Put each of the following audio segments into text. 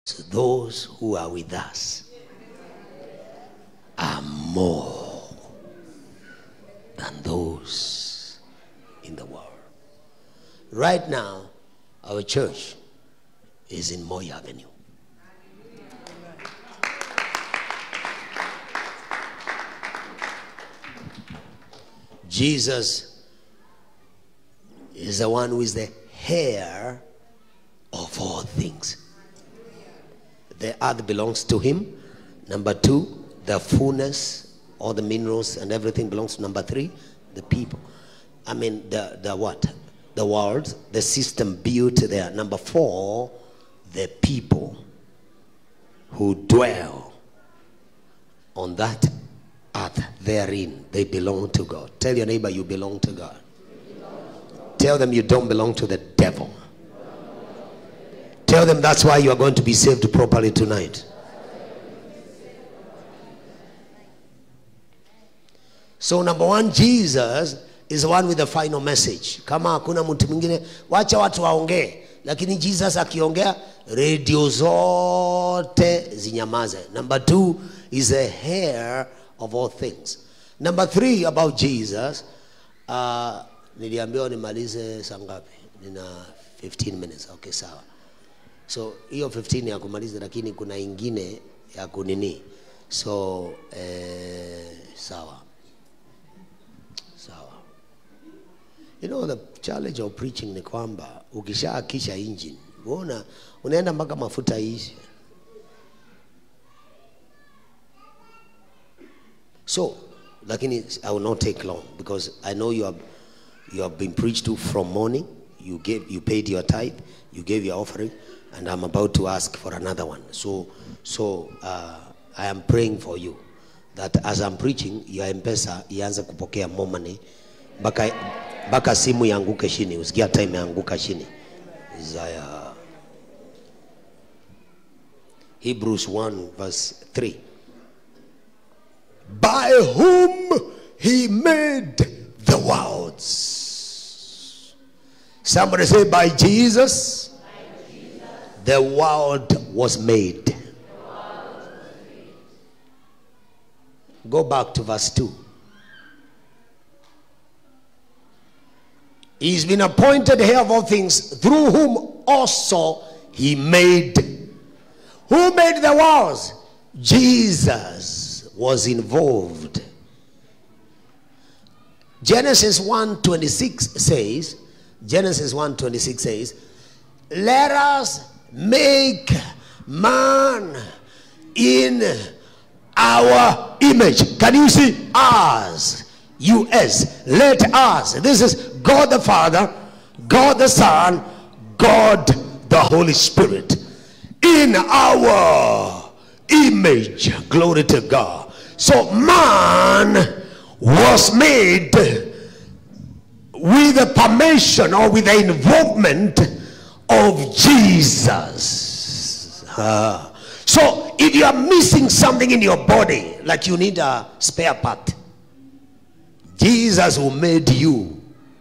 those who are with us are more than those in the world. Right now, our church is in Moi Avenue. Jesus is the one who is the heir of all things. The earth belongs to him. Number two, the fullness, all the minerals and everything belongs to. Number three, the people. I mean, the what? The world, the system built there. Number four, the people who dwell on that earth therein. They belong to God. Tell your neighbor you belong to God. Tell them you don't belong to the devil. Tell them that's why you are going to be saved properly tonight. So number one, Jesus is the one with the final message. Kama hakuna mtu mwingine, wacha watu waongee. Lakini Jesus akiongea, radio zote zinyamaze. Number two, is the heir of all things. Number three, about Jesus, niliambiwa nimalize saa ngapi? Nina 15 minutes. Okay, sawa. So hiyo 15 ya kumaliza, lakini kuna ingine ya kunini. So sawa. You know, the challenge of preaching ni kwamba ukishaakisha engine, unaenda mpaka mafuta ishi. So, lakini I will not take long because I know you have been preached to from morning. You paid your tithe, you gave your offering, and I'm about to ask for another one. So I am praying for you that as I'm preaching, your M-Pesa ianze kupokea more money. Baka simu yanguke chini, usikia time yanguka chini. Isaiah. Hebrews 1 verse 3. By whom he made the worlds. Somebody say, by Jesus, the world was made. Go back to verse 2. He's been appointed heir of all things, through whom also he made. Who made the worlds? Jesus was involved. Genesis 1:26 says, let us make man in our image. Can you see? Us. U-S. Let us. This is God the Father, God the Son, God the Holy Spirit. In our image. Glory to God. So man was made with the permission or with the involvement of Jesus. So if you are missing something in your body, like you need a spare part, Jesus who made you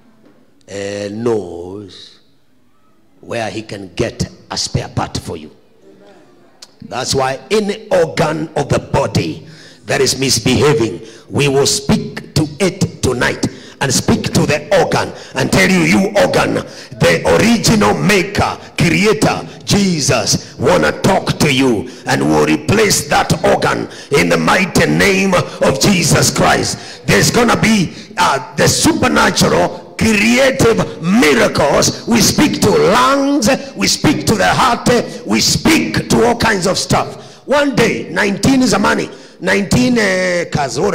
knows where he can get a spare part for you. That's why any organ of the body that is misbehaving, we will speak to it tonight and speak to the organ and tell you, you organ, the original maker, creator, Jesus, wanna talk to you, and will replace that organ in the mighty name of Jesus Christ. There's gonna be the supernatural creative miracles. We speak to lungs, we speak to the heart, we speak to all kinds of stuff. One day, 19 is a money. 98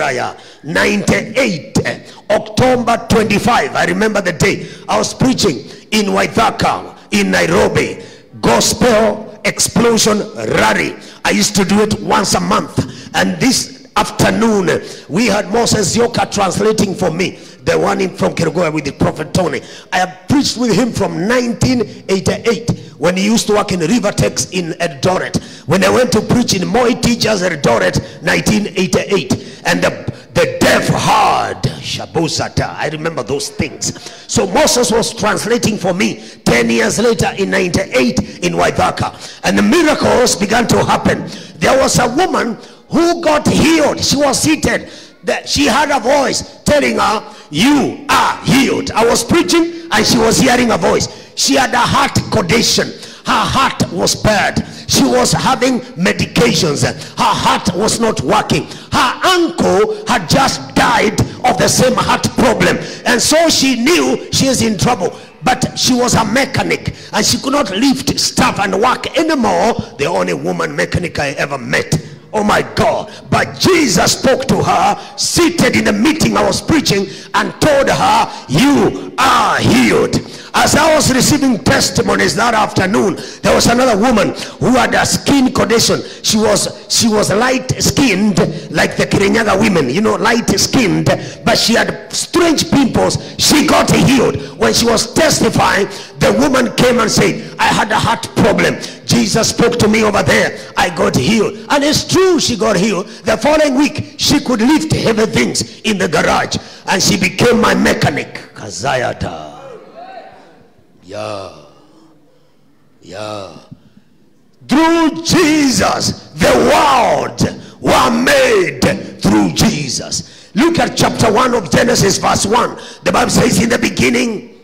October 25, I remember the day. I was preaching in Waithaka in Nairobi, gospel explosion rally. I used to do it once a month, and this afternoon we had Moses Yoka translating for me, the one from Kerugoya with the prophet Tony. I have preached with him from 1988 when he used to work in Rivertex in Eldoret. When I went to preach in Moi Teachers Eldoret 1988, and the deaf heard. Shabosata. I remember those things. So Moses was translating for me 10 years later in 98 in Waithaka, and the miracles began to happen. There was a woman who got healed. She was seated. She had a voice telling her, you are healed. I was preaching and she was hearing a voice. She had a heart condition. Her heart was bad. She was having medications. Her heart was not working. Her uncle had just died of the same heart problem, and so she knew she is in trouble. But she was a mechanic and she could not lift stuff and work anymore. The only woman mechanic I ever met. Oh my God. But Jesus spoke to her seated in the meeting I was preaching and told her, you are healed. As I was receiving testimonies that afternoon, there was another woman who had a skin condition. She was light skinned like the Kirinyaga women, you know, light skinned, but she had strange pimples. She got healed. When she was testifying, the woman came and said, I had a heart problem. Jesus spoke to me over there. I got healed. And it's true, she got healed. The following week, she could lift heavy things in the garage, and she became my mechanic. Kazayata. Yeah. Through Jesus, the world were made through Jesus. Look at chapter 1 of Genesis, verse 1. The Bible says, in the beginning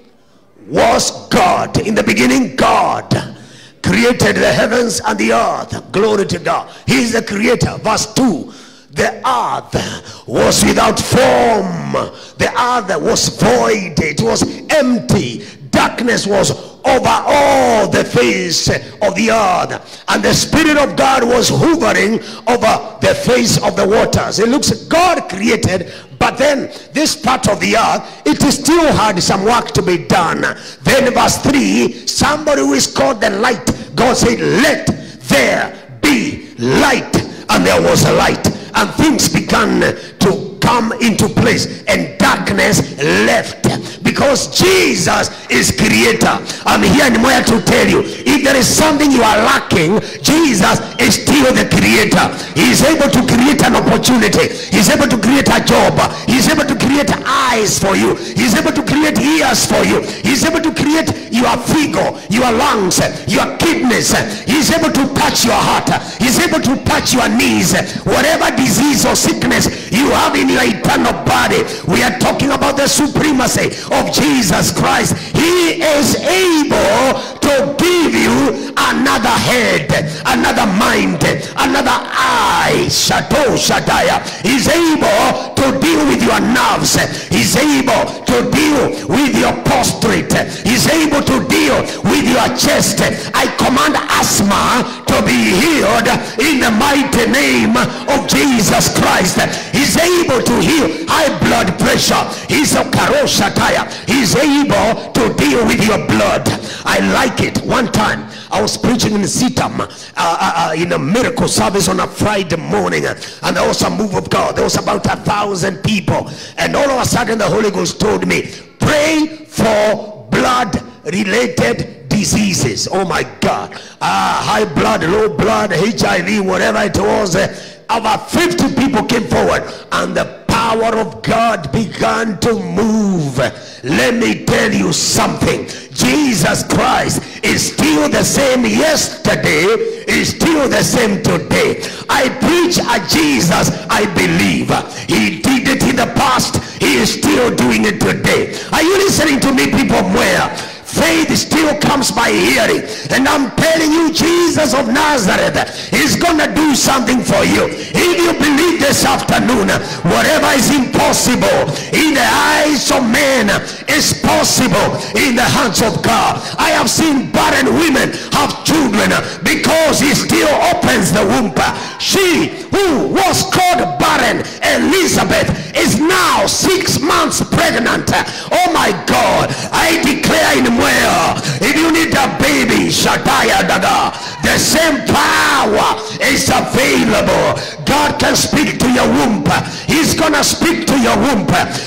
was God. In the beginning, God created the heavens and the earth. Glory to God. He is the creator. Verse 2. The earth was without form. The earth was void. It was empty. Darkness was over all the face of the earth, and the Spirit of God was hovering over the face of the waters. It looks God created, but then this part of the earth, it still had some work to be done. Then verse 3, somebody who is called the light, God said, let there be light, and there was a light, and things began to come into place, and darkness left, because Jesus is creator. I'm here anywhere to tell you, if there is something you are lacking, Jesus is still the creator. He is able to create an opportunity. He is able to create a job. He is able to create eyes for you. He is able to create ears for you. He is able to create your figure, your lungs, your kidneys. He is able to touch your heart. He is able to touch your knees. Whatever disease or sickness you have in your eternal body, we are talking about the supremacy of Jesus Christ. He is able to give you another head, another mind, another eye. Shato Shataya. He's able to deal with your nerves. He's able to deal with your prostate. He's able to deal with your chest. I command asthma to be healed in the mighty name of Jesus Christ. He's able to heal high blood pressure. He's a karoshataya. He's able to deal with your blood. I like it. One time I was preaching in Sitam in a miracle service on a Friday morning, and there was a move of God. There was about 1,000 people, and all of a sudden the Holy Ghost told me, pray for blood related diseases. Oh my God. High blood, low blood, HIV, whatever it was. About 50 people came forward, and the power of God began to move. Let me tell you something. Jesus Christ is still the same yesterday, is still the same today. I preach a Jesus I believe. He did it in the past. He is still doing it today. Are you listening to me, people? Where faith still comes by hearing, and I'm telling you, Jesus of Nazareth is gonna do something for you. If you believe this afternoon, whatever is impossible in the eyes of men is possible in the hands of God. I have seen barren women have children because he still opens the womb. She who was called barren, Elizabeth, is now 6 months pregnant. Oh my God, I declare in where if you need a baby, Shataya Daga, the same power is available. God can speak to your womb. He's gonna speak to your womb.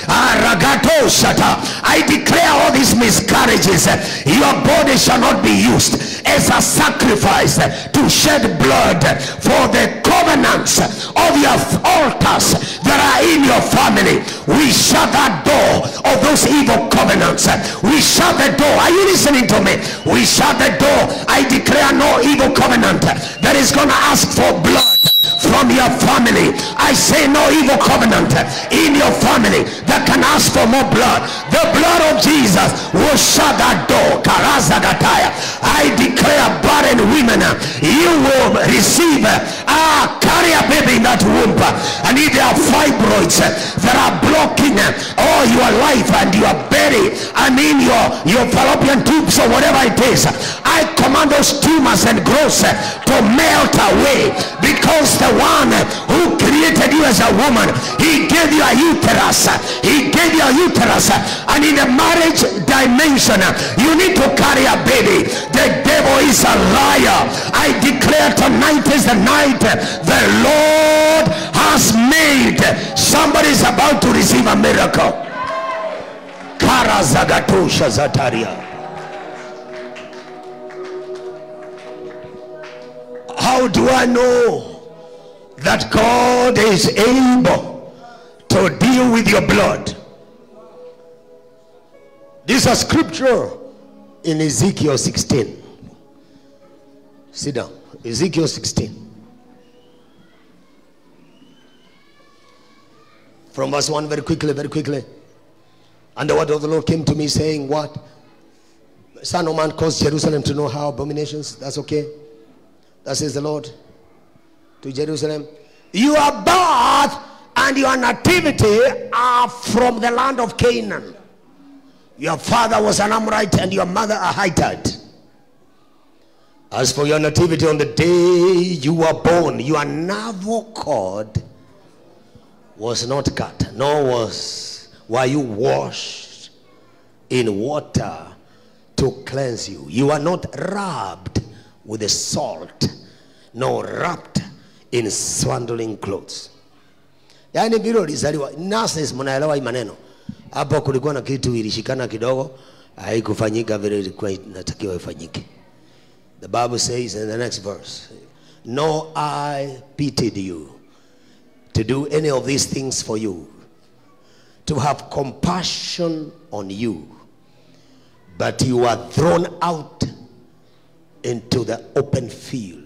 Aragato Shata. I declare all these miscarriages, your body shall not be used as a sacrifice to shed blood for the covenant covenants of your altars that are in your family, we shut that door of those evil covenants. We shut the door. Are you listening to me? We shut the door. I declare no evil covenant that is going to ask for blood from your family. I say no evil covenant in your family that can ask for more blood. The blood of Jesus will shut that door. I declare barren women, you will receive carry a baby in that womb. And if there are fibroids that are blocking all your life and your belly, I mean your fallopian tubes or whatever it is, I command those tumors and growths to melt away, because the one who created you as a woman, he gave you a uterus. He gave you a uterus, and in the marriage dimension, you need to carry a baby. The devil is a liar. I declare tonight is the night the Lord has made. Somebody is about to receive a miracle. Karazagatosha Zataria. How do I know that God is able to deal with your blood? This is a scripture in Ezekiel 16. Sit down. Ezekiel 16. From verse 1, very quickly. And the word of the Lord came to me saying, what? Son of man, cause Jerusalem to know her abominations. That's okay. That says the Lord to Jerusalem. Your birth and your nativity are from the land of Canaan. Your father was an Amorite and your mother a Hittite. As for your nativity, on the day you were born, your navel cord was not cut, nor were you washed in water to cleanse you. You are not rubbed with the salt, nor wrapped in swaddling clothes. Yani vile ulizaliwa, nurses mnaelewa hii maneno. Hapo kulikuwa na kitu ilishikana kidogo, haikufanyika vile ilikuwa inatakiwa ifanyike. The Bible says in the next verse, no I pitied you to do any of these things for you, to have compassion on you, but you were thrown out into the open field.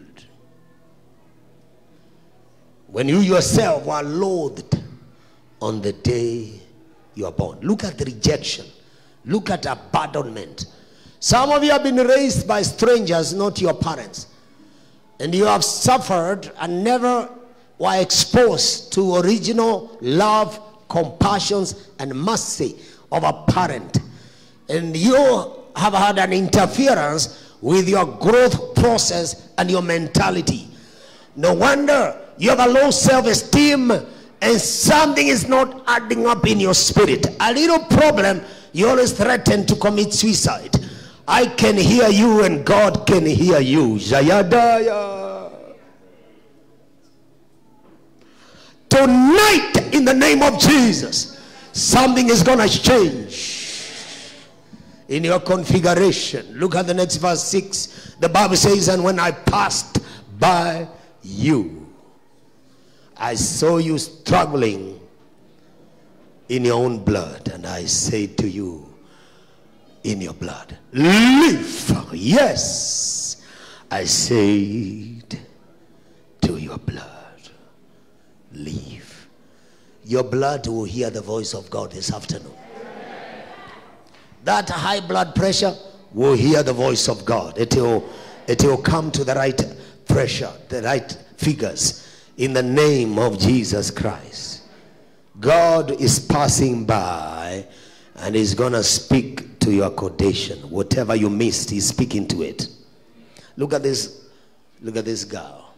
When you yourself were loathed on the day you are born. Look at the rejection. Look at abandonment. Some of you have been raised by strangers, not your parents. And you have suffered and never were exposed to original love, compassion, and mercy of a parent. And you have had an interference with your growth process and your mentality. No wonder you have a low self-esteem and something is not adding up in your spirit. A little problem, you always threaten to commit suicide. I can hear you and God can hear you. Jayadaya. Tonight, in the name of Jesus, something is going to change in your configuration. Look at the next verse 6. The Bible says, and when I passed by you, I saw you struggling in your own blood, and I said to you, in your blood, live. Yes, I said to your blood, live. Your blood will hear the voice of God this afternoon. That high blood pressure will hear the voice of God. It will come to the right pressure, the right figures, in the name of Jesus Christ. God is passing by and he's gonna speak to your condition. Whatever you missed, he's speaking to it. Look at this girl.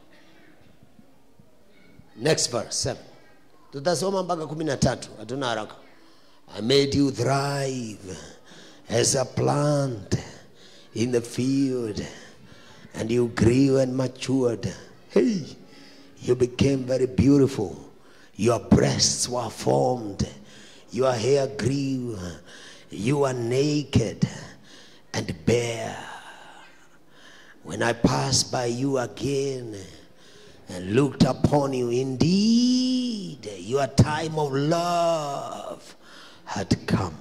Next verse 7. Tutasoma mpaka 13. Hatuna haraka. I made you thrive as a plant in the field, and you grew and matured. Hey, you became very beautiful. Your breasts were formed. Your hair grew. You were naked and bare. When I passed by you again, and looked upon you. Indeed, your time of love had come.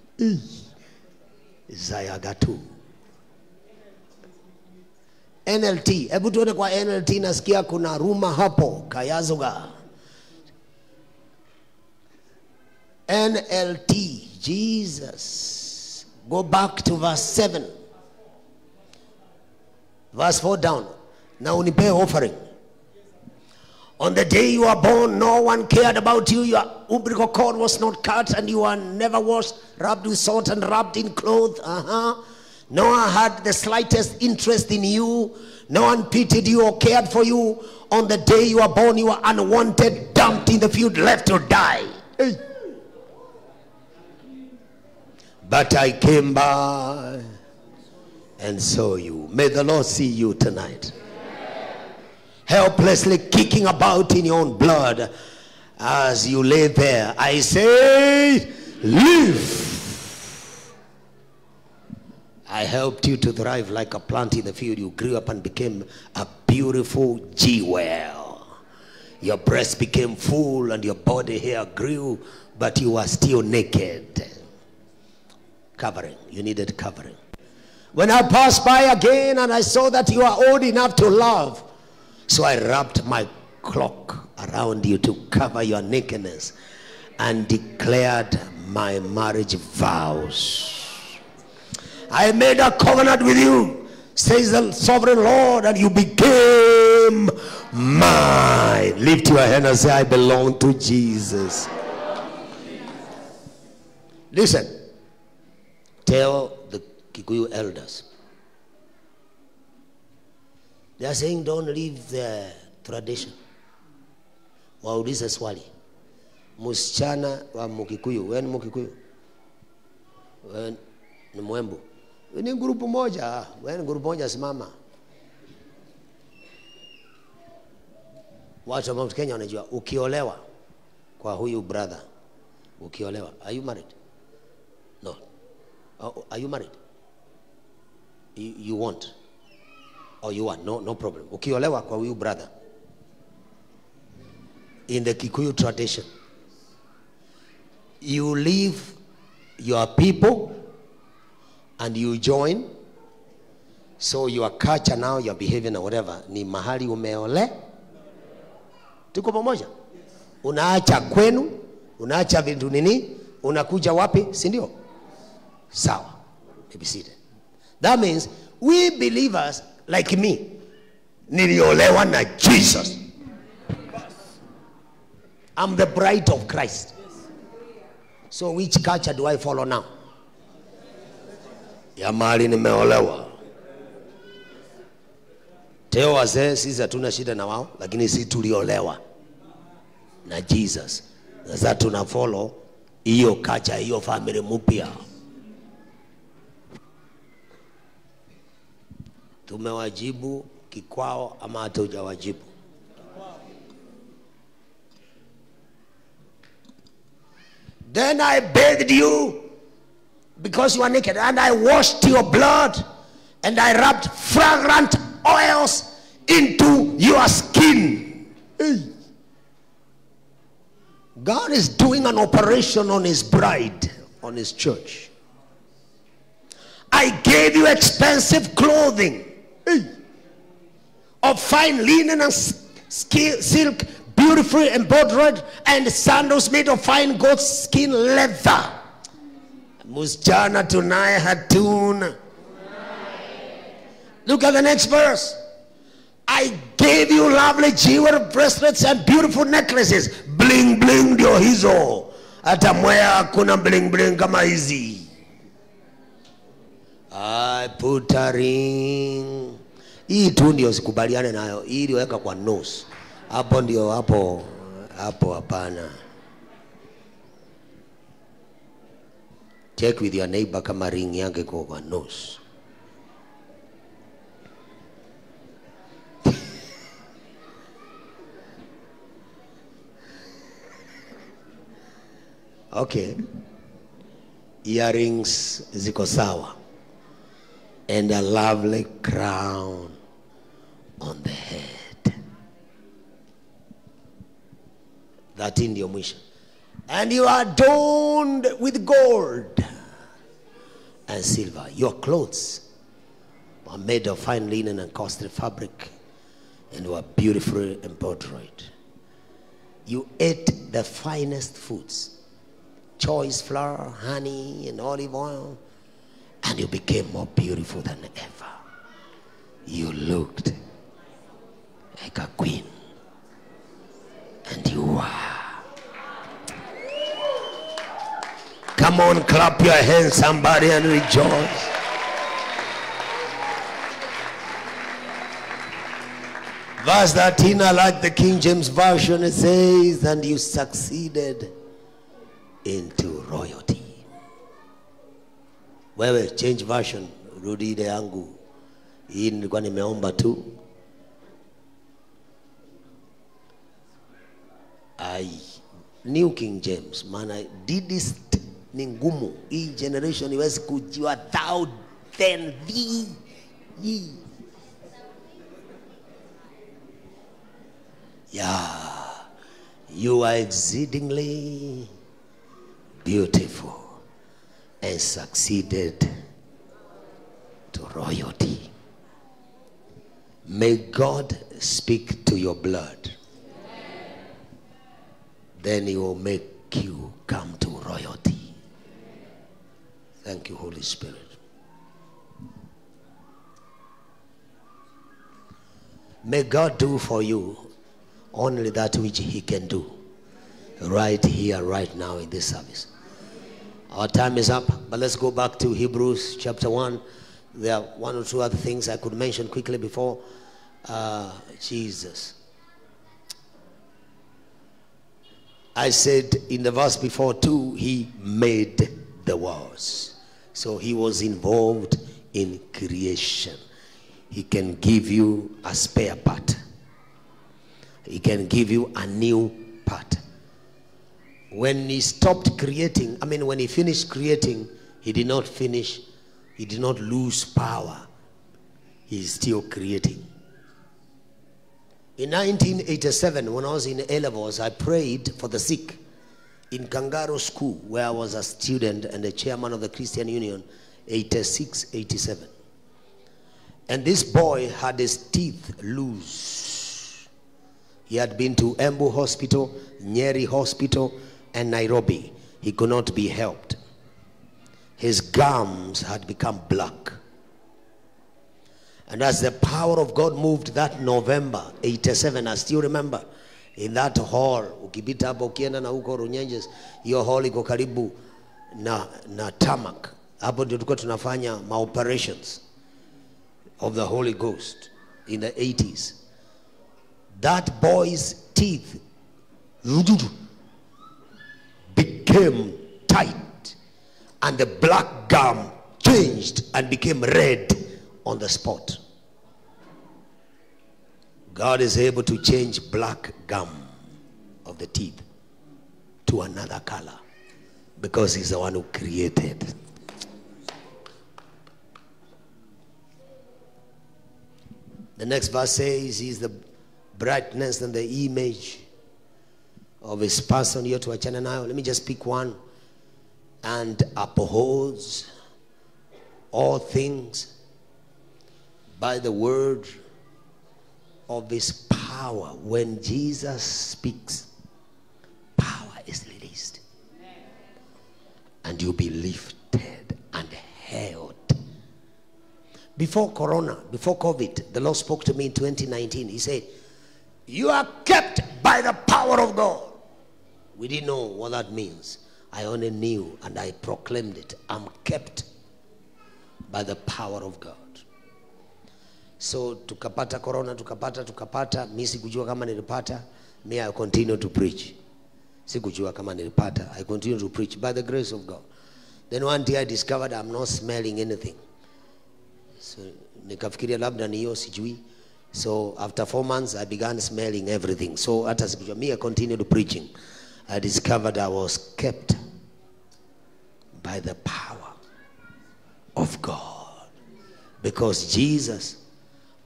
Isaiah 2. NLT. Hebu tuone kwa NLT, nasikia kuna ruma hapo kayazuga. NLT. Jesus. Go back to verse 7. Verse 4 down. Now unipe offering. On the day you were born, no one cared about you. Your umbilical cord was not cut, and you were never washed, rubbed with salt, and wrapped in clothes. No one had the slightest interest in you. No one pitied you or cared for you. On the day you were born, you were unwanted, dumped in the field, left to die. Hey. But I came by and saw you. May the Lord see you tonight. Helplessly kicking about in your own blood as you lay there. I say, live. I helped you to thrive like a plant in the field. You grew up and became a beautiful jewel. Your breast became full and your body hair grew, but you were still naked. Covering. You needed covering. When I passed by again and I saw that you are old enough to love, so I wrapped my cloak around you to cover your nakedness and declared my marriage vows. I made a covenant with you, says the sovereign Lord, and you became mine. Lift your hand and say, I belong to Jesus. Listen, tell the Kikuyu elders. They are saying don't leave the tradition. Waulize swali. Msichana wa Mukikuyu. Wewe ni Mukikuyu? Wewe ni Mwembu? Wewe ni grupu moja. Wewe ni grupu moja, simama. Watu wa Mount Kenya wanajua ukiolewa kwa huyu brother. Ukiolewa. Are you married? No. Are you married? You want? Oh, you want? No problem. Ukiolewa kwa huyu brother, in the Kikuyu tradition, you leave your people and you join. So your culture now, your behavior or whatever, ni mahali umeole. Tuko pamoja? Unaacha kwenu, unaacha vitu nini, unakuja wapi, si ndio? Sawa. Be seated. That means we believers like me, niliolewa na Jesus. I'm the bride of Christ. So which culture do I follow now? Ya mahali nimeolewa. Teo wazee sisi hatuna shida na wao, lakini sisi tuliolewa na Jesus. Sasa tuna follow hiyo culture, hiyo family mpya. Tumewajibu kikwao ama hatujawajibu? Then I bathed you because you are naked, and I washed your blood, and I rubbed fragrant oils into your skin. Hey. God is doing an operation on his bride, on his church. I gave you expensive clothing, of fine linen and silk, beautifully embroidered, and sandals made of fine goat skin leather. Msichana tunaye hatuna. Look at the next verse. I gave you lovely jewelry, bracelets, and beautiful necklaces. Bling bling ndio hizo. Hata mwea kuna bling bling kama hizi. I put a ring. Hii tu ndio sikubaliane nayo. Hii iliweka kwa nose. Hapo ndio hapo hapana. Check with your neighbor kama ring yake kwa nose. Okay. Earrings ziko sawa. And a lovely crown on the head. 13 ndio mwisho. And you are adorned with gold and silver. Your clothes are made of fine linen and costly fabric, and were beautifully embroidered. You ate the finest foods, choice flour, honey, and olive oil, and you became more beautiful than ever. You looked like a queen, and you were. Come on, clap your hands, somebody, and rejoice. Verse 13, I like the King James Version. It says, and you succeeded into royalty. Wewe change version, rudi ile yangu. Hii nilikuwa nimeomba tu. New King James, maana didist ni ngumu. Hii generation iwezi kujua thou, then, thee, ye. Yeah, you are exceedingly beautiful and succeeded to royalty. May God speak to your blood. Then he will make you come to royalty. Thank you, Holy Spirit. May God do for you only that which he can do right here, right now in this service. Our time is up, but let's go back to Hebrews chapter 1. There are one or two other things I could mention quickly before Jesus. I said in the verse before too, he made the worlds. So he was involved in creation. He can give you a spare part. He can give you a new part. When he stopped creating, when he finished creating, he did not finish, he did not lose power. He is still creating. In 1987, when I was in A-levels, I prayed for the sick in Kangaroo School, where I was a student and the chairman of the Christian Union, 86, 87. And this boy had his teeth loose. He had been to Embu Hospital, Nyeri Hospital, and Nairobi. He could not be helped. His gums had become black. And as the power of God moved that November 87, I still remember, in that hall, ukipita hapo ukienda na huko Runyenjes, hiyo hall iko karibu na Tamak. Hapo ndio tulikuwa tunafanya operations of the Holy Ghost in the 80s. That boy's teeth became tight, and the black gum changed and became red on the spot. God is able to change black gum of the teeth to another color because he's the one who created. The next verse says he's the brightness and the image of his person. Here to achana nayo. Let me just pick one. And upholds all things by the word of his power. When Jesus speaks, power is released. And you'll be lifted and held. Before Corona, before COVID, the Lord spoke to me in 2019. He said, you are kept by the power of God. We didn't know what that means. I only knew and I proclaimed it. I'm kept by the power of God. So tukapata Corona, tukapata. Mi sikujua kama nilipata. Me, I continue to preach. Sikujua kama nilipata. I continue to preach by the grace of God. Then one day I discovered I'm not smelling anything. So nikafikiria labda ni hiyo sijui. So after 4 months I began smelling everything. So hata sikujua. Me, I continued preaching. I discovered I was kept by the power of God. Because Jesus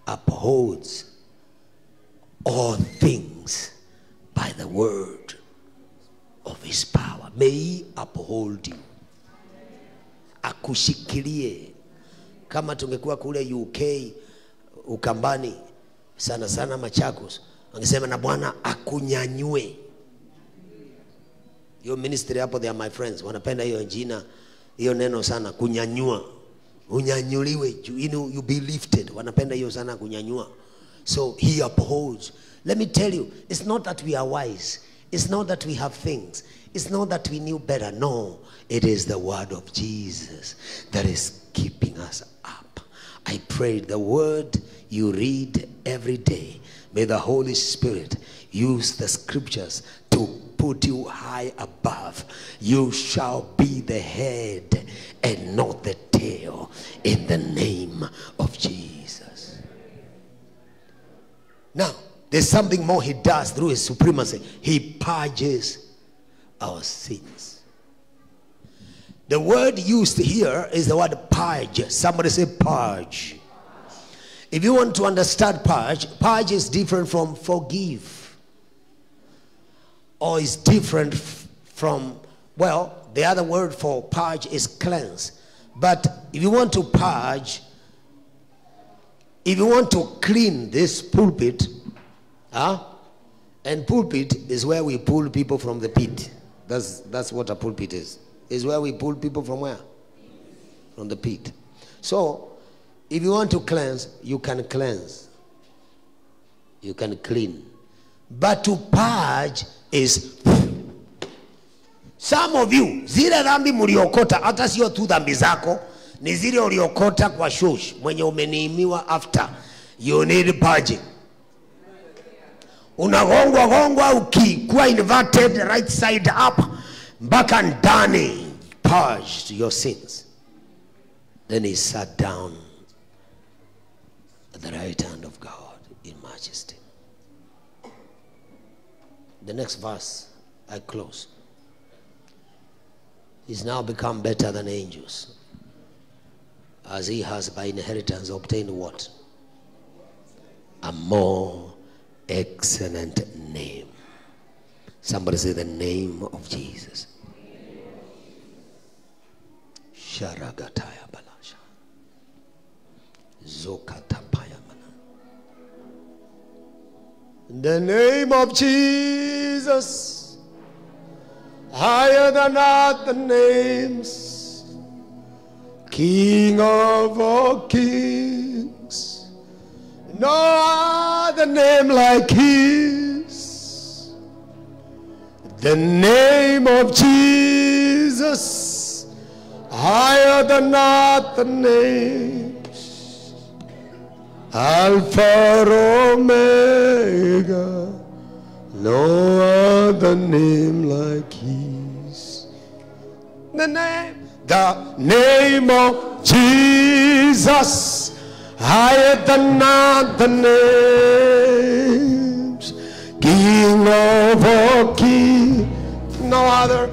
upholds all things by the word uphold you. Akushikilie. Kama tungekuwa kule UK Ukambani sana sana Machakos, wangesema na Bwana akunyanyue. Your ministry hapo, they are my friends, wanapenda hiyo jina, hiyo neno sana, kunyanyua. Unyanyuliwe, you be lifted. Wanapenda hiyo sana, kunyanyua. So he upholds. Let me tell you, it's not that we are wise. It's not that we have things. It's not that we knew better. No, it is the word of Jesus that is keeping us up. I pray the word you read every day, may the Holy Spirit use the scriptures to put you high above. You shall be the head and not the tail, in the name of Jesus. Now, there's something more he does through his supremacy. He purges our sins. The word used here is the word purge. Somebody say purge. If you want to understand purge, purge is different from forgive. Or is different from, well, the other word for purge is cleanse. But if you want to purge, if you want to clean this pulpit, and pulpit is where we pull people from the pit. That's what a pulpit is. Is where we pull people from where? From the pit. So, if you want to cleanse, you can cleanse. You can clean. But to purge is, some of you, zile dhambi mliokota, hata sio tu dhambi zako, ni zile uliokota kwa shush, mwenye umeniimiwa after. You need purging. Unagongwa ukikuwa inverted right side up, mpaka ndani, purged your sins. Then he sat down at the right hand of God in majesty. The next verse, I close. He's now become better than angels, as he has by inheritance obtained what? A more excellent name. Somebody say the name of Jesus. Sharagataya balasha. Zokatapaya mana. The name of Jesus, higher than other names, King of all kings, no other name like his. The name of Jesus, higher than other names, Alpha Omega, no other name like his. The name of Jesus, higher than other names, King of all kings, no other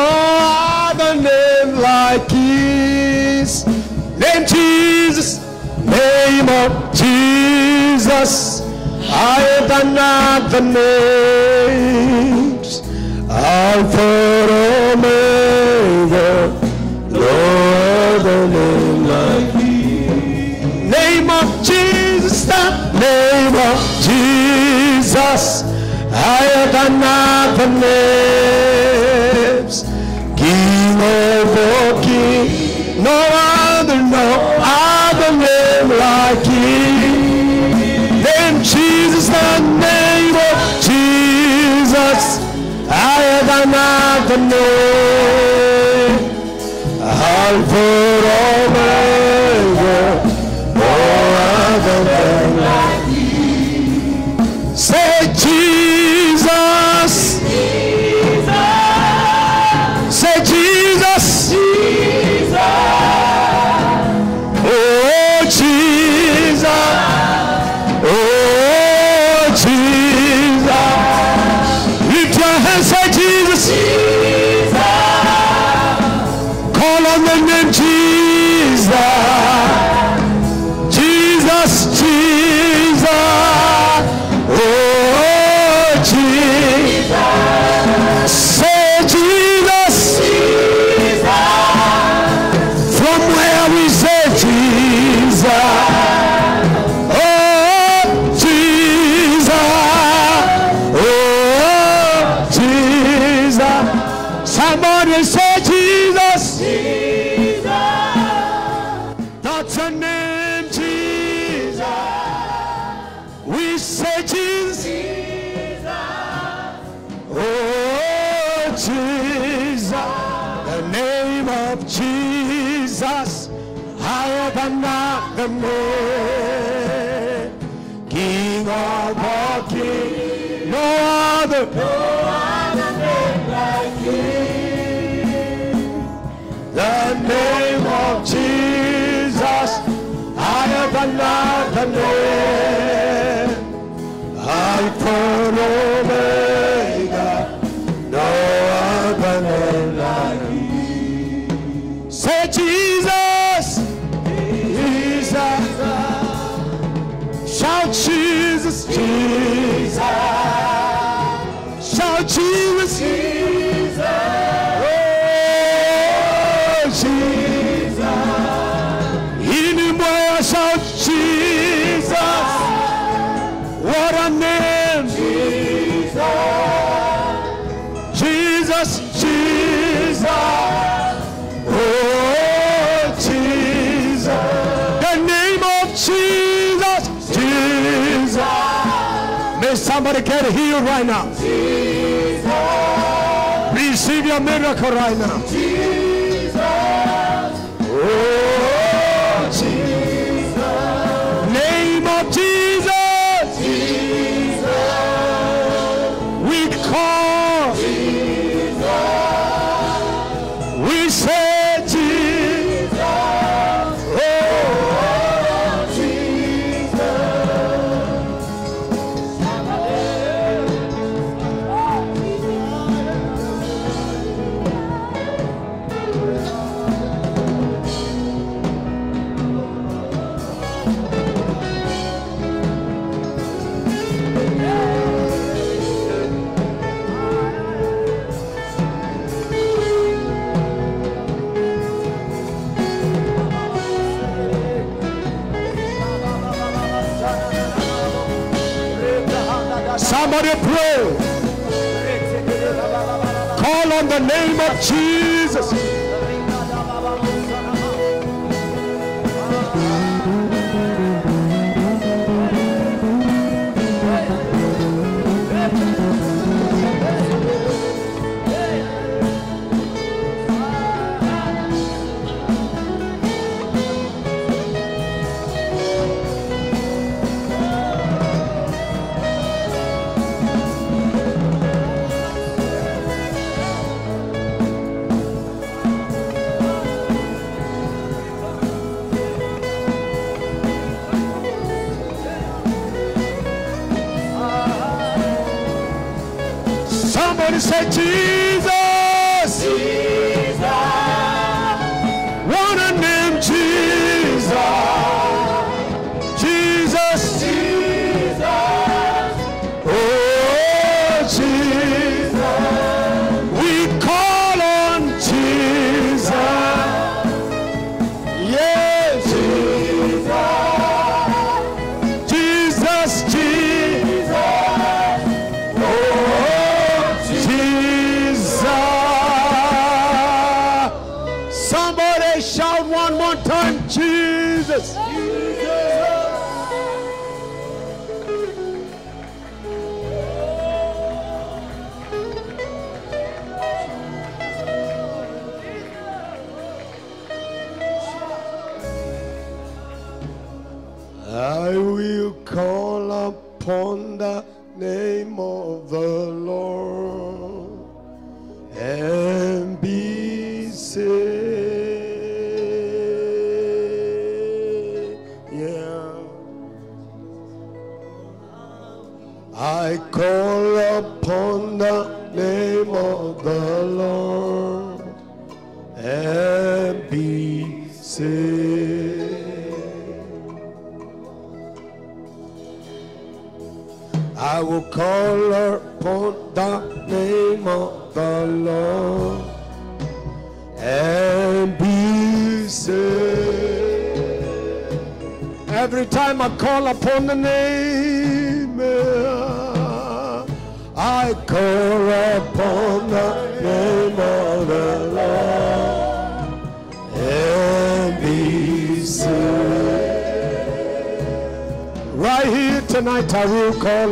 name like his. Name Jesus, name of Jesus, higher than other names, Alpha Omega, no other name like his. Name of Jesus, the name of Jesus, higher than other names, King of all kings, no other name like him. Name Jesus, the name of Jesus, higher than other name, Alpha Omega, no other name like him. Say Jesus, say Jesus, oh Jesus, oh Jesus. Lift your hands, say Jesus. Call on the name Jesus. Jesus, Jesus, oh Jesus. Say Jesus. another name. King of all kings, no other name like Him. The name of Jesus, higher than another name. Alpha and Omega, no other name like Him. Say Jesus, Jesus. Shout Jesus, Jesus. Shout Jesus, Jesus. Oh, Jesus. Anywhere shout Jesus. What a name, Jesus. Jesus, Jesus. Oh, Jesus. The name of Jesus. Jesus. May somebody get healed right now. Jesus. Receive your miracle right now. Jesus. Oh, Jesus. Name of Jesus. Jesus. We call. Jesus. We say Jesus. Oh, somebody pray. Call on the name of Jesus. Somebody say Jesus. Jesus. What a name, Jesus. Jesus. Jesus. Oh, Jesus. We call on Jesus. Yes, Jesus. Jesus, Jesus. Oh, somebody shout one more time, Jesus. I will call upon the name of the Lord and be saved. Yeah. I call upon the name of the Lord and be saved. I will call upon the name of the Lord and be saved. Every time I call upon the name, I call upon the name of the Lord and be saved. Right here tonight I will call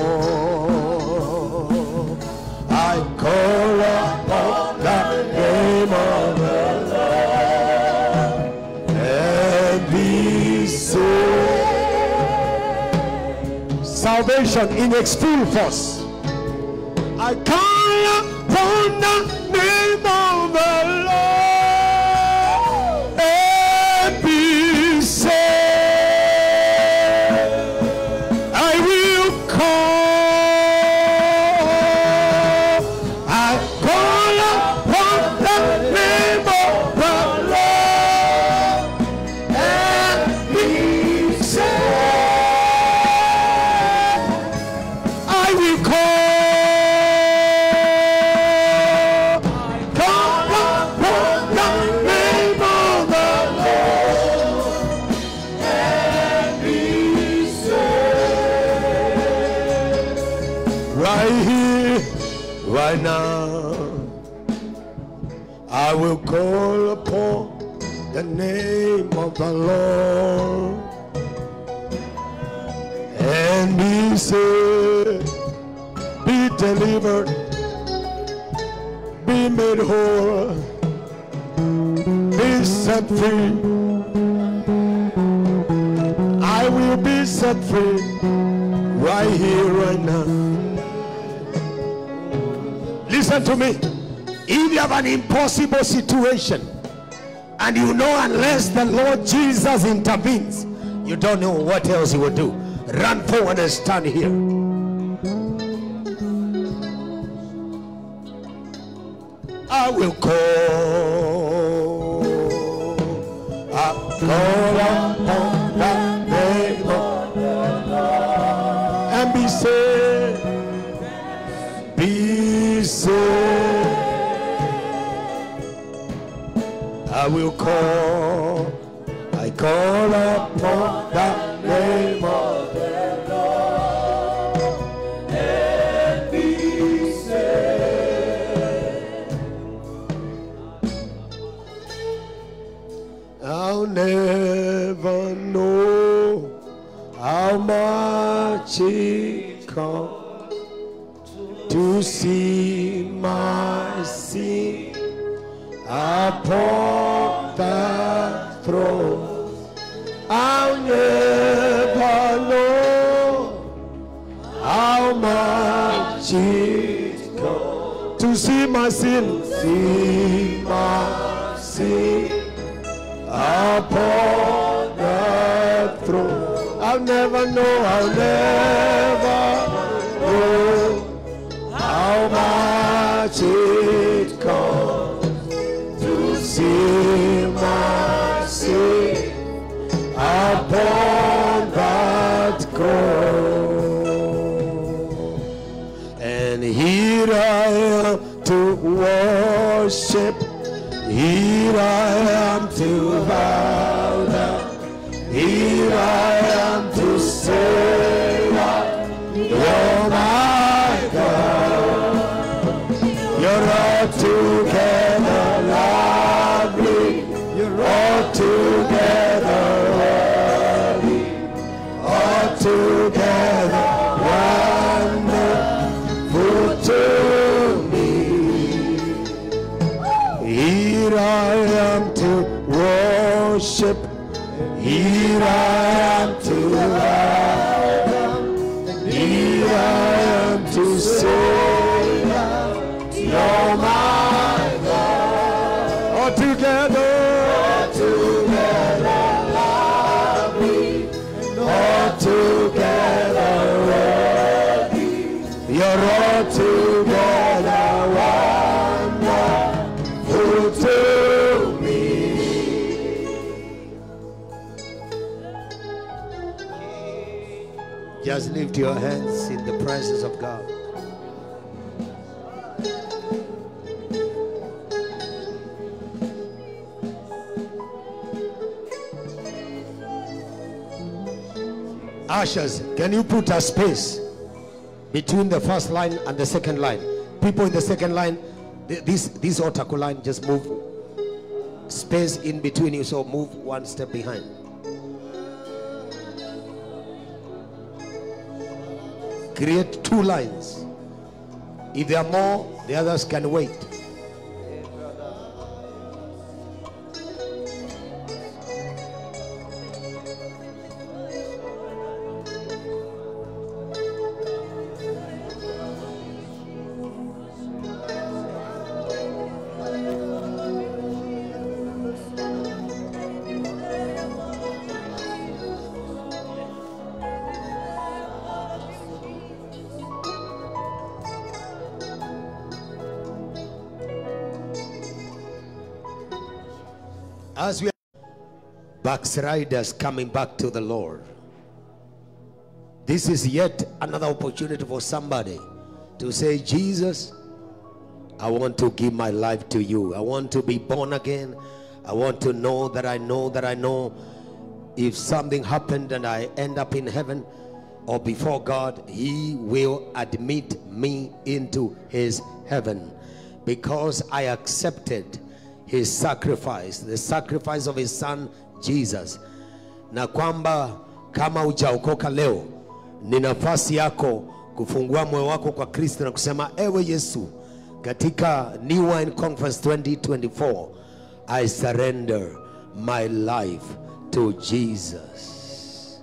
upon. I call upon the name of the Lord and be situation in its full force. I call upon the name of the Lord and be saved. I will call. I call upon the name of the Lord and be saved. I will call. Right now, I will call upon the name of the Lord and be saved, be delivered, be made whole, be set free. I will be set free right here, right now. Listen to me. If you have an impossible situation and you know unless the Lord Jesus intervenes, you don't know what else he will do, run forward and stand here. I will call. I call upon the name of the Lord and be saved. Be saved. I will call. I call upon the name of the Lord and be saved. I'll never know how much it costs to see my sin upon the throne. I'll never know how much it costs to see my sin upon the throne. I'll never know, I'll never know how much it costs to see my sin upon that cross. And here I am to worship, here I am to bow down, here I am to say that you're my God. You're all together lovely, you're all together worthy, all together wonderful to me. Here I am to worship, here I am to bow, here I am to say you're my God. All together lovely, all together worthy, you're all together wonderful to me. Just lift your hands in the presence of God. Ushers, can you put a space between the first line and the second line? People in the second line, this altar line, just move space in between you, so move one step behind. Create two lines. If there are more, the others can wait. As we are backsliders coming back to the Lord, this is yet another opportunity for somebody to say, Jesus, I want to give my life to you. I want to be born again. I want to know that I know if something happened and I end up in heaven or before God, He will admit me into His heaven because I accepted His sacrifice, the sacrifice of His Son Jesus. Na kwamba kama hujaokoka leo, ni nafasi yako kufungua moyo wako kwa Kristo na kusema, ewe Yesu, katika New Wine Conference 2024, I surrender my life to Jesus.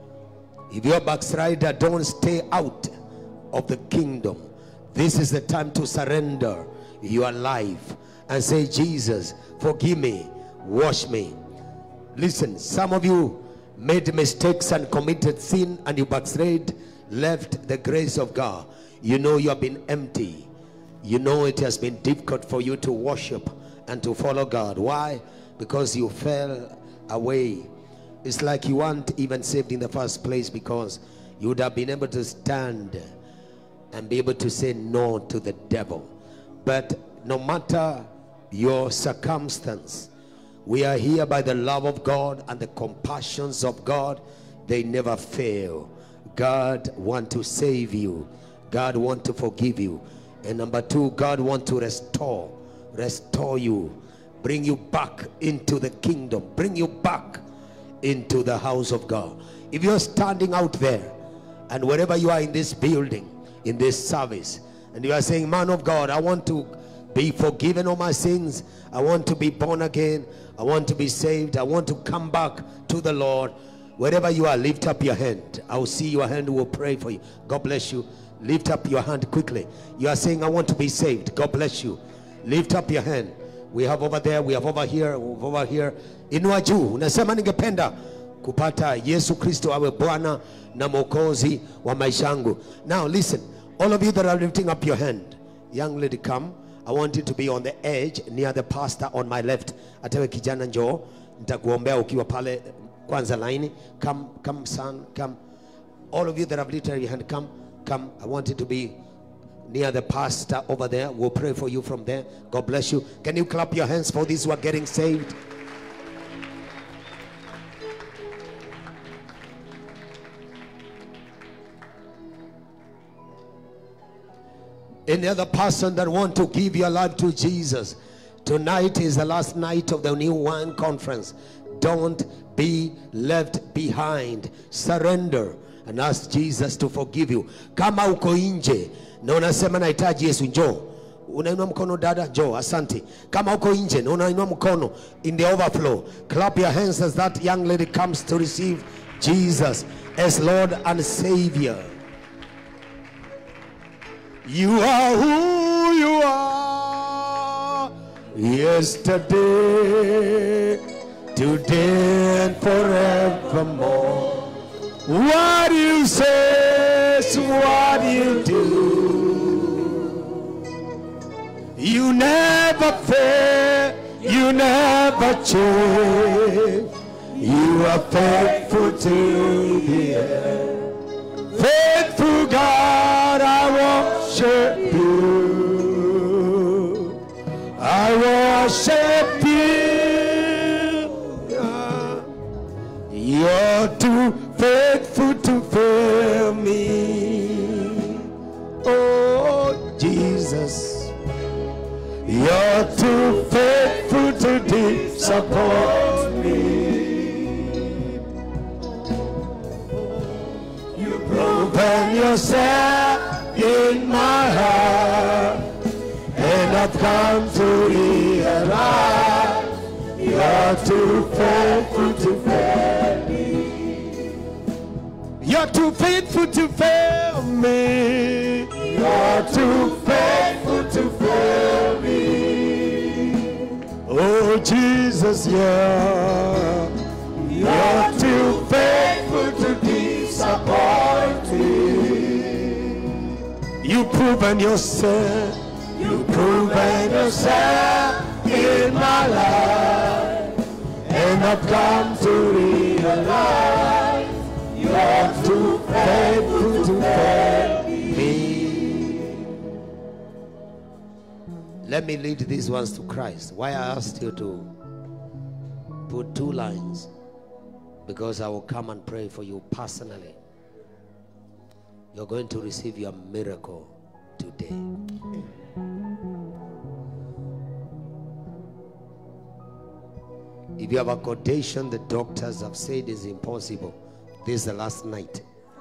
If you're a backslider, don't stay out of the kingdom. This is the time to surrender your life and say, Jesus, forgive me, wash me. Listen, some of you made mistakes and committed sin and you backslid, left the grace of God. You know you have been empty. You know it has been difficult for you to worship and to follow God. Why? Because you fell away. It's like you weren't even saved in the first place, because you would have been able to stand and be able to say no to the devil. But no matter your circumstance, we are here by the love of God, and the compassions of God, they never fail. God wants to save you. God wants to forgive you. And number two, God wants to restore you, bring you back into the kingdom, bring you back into the house of God. If you're standing out there, and wherever you are in this building, in this service, and you are saying, man of God, I want to be forgiven of my sins, I want to be born again, I want to be saved, I want to come back to the Lord, wherever you are, lift up your hand. I'll see your hand, we'll pray for you. God bless you. Lift up your hand quickly. You are saying, I want to be saved. God bless you. Lift up your hand. We have over there, we have over here, over here. Inua juu. Unasema, ningependa kupata Yesu Kristo awe Bwana na Mwokozi wa maisha yangu. Now listen, all of you that are lifting up your hand, young lady, come. I want you to be on the edge near the pastor on my left. Atewe kijana njoo, nitakuombea ukiwa pale kwanza laini. Come son, come. All of you that have lifted your hand, come. I want you to be near the pastor over there. We'll pray for you from there. God bless you. Can you clap your hands for these who are getting saved? Any other person that want to give your life to Jesus, tonight is the last night of the New Wine Conference. Don't be left behind. Surrender and ask Jesus to forgive you. Kama uko nje na unasema nahitaji Yesu, njoo. Unainua mkono dada, njoo. Asante. Kama uko nje na unainua mkono in the overflow, clap your hands as that young lady comes to receive Jesus as Lord and Savior. You are who you are, yesterday, today and forevermore. What you say is what you do. You never fail, you never change. You are faithful to the end. Faithful God, I worship you. I worship you. You're too faithful to fail me. Oh Jesus, you're too faithful to disappoint me. You've proven yourself in my heart, and I've come to realize you're too faithful to fail me. You're too faithful to fail me. You're too faithful to fail me. Oh Jesus, yeah. You're too faithful to disappoint me. You've proven yourself. You've proven yourself in my life, I've come to realize you are too faithful to fail me. Let me lead these ones to Christ. Why I asked you to put 2 lines, because I will come and pray for you personally. You're going to receive your miracle today. If you have a quotation the doctors have said is impossible, this is the last night.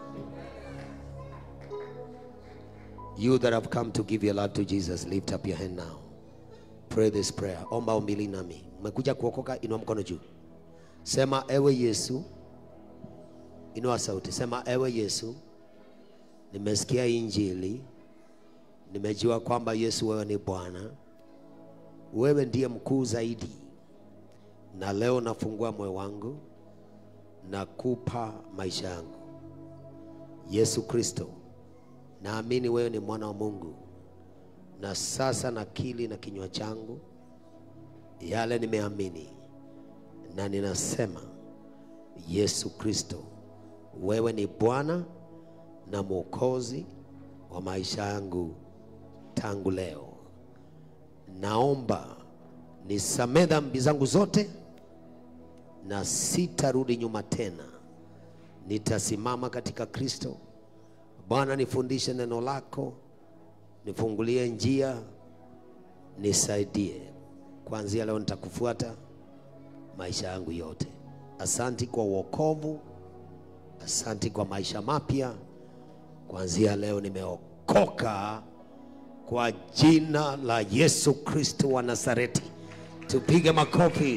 You that have come to give your life to Jesus, lift up your hand now. Pray this prayer. Omba ombili nami. Umekuja kuokoka, inua mkono juu. Sema, ewe Yesu. Inua sauti. Sema, ewe Yesu. Nimesikia injili. Nimejua kwamba Yesu wewe ni Bwana. Wewe ndiye mkuu zaidi. Na leo nafungua moyo wangu. Nakupa maisha yangu. Yesu Kristo. Naamini wewe ni mwana wa Mungu. Na sasa nakili na kinywa changu yale nimeamini, na ninasema Yesu Kristo, wewe ni Bwana na Mwokozi wa maisha yangu tangu leo. Naomba nisamehe dhambi zangu zote na sitarudi nyuma tena. Nitasimama katika Kristo. Bwana, nifundishe neno lako, nifungulie njia, nisaidie. Kuanzia leo nitakufuata maisha yangu yote. Asante kwa wokovu, asante kwa maisha mapya. Kuanzia leo nimeokoka kwa jina la Yesu Kristo wa Nazareti. Tupige makofi.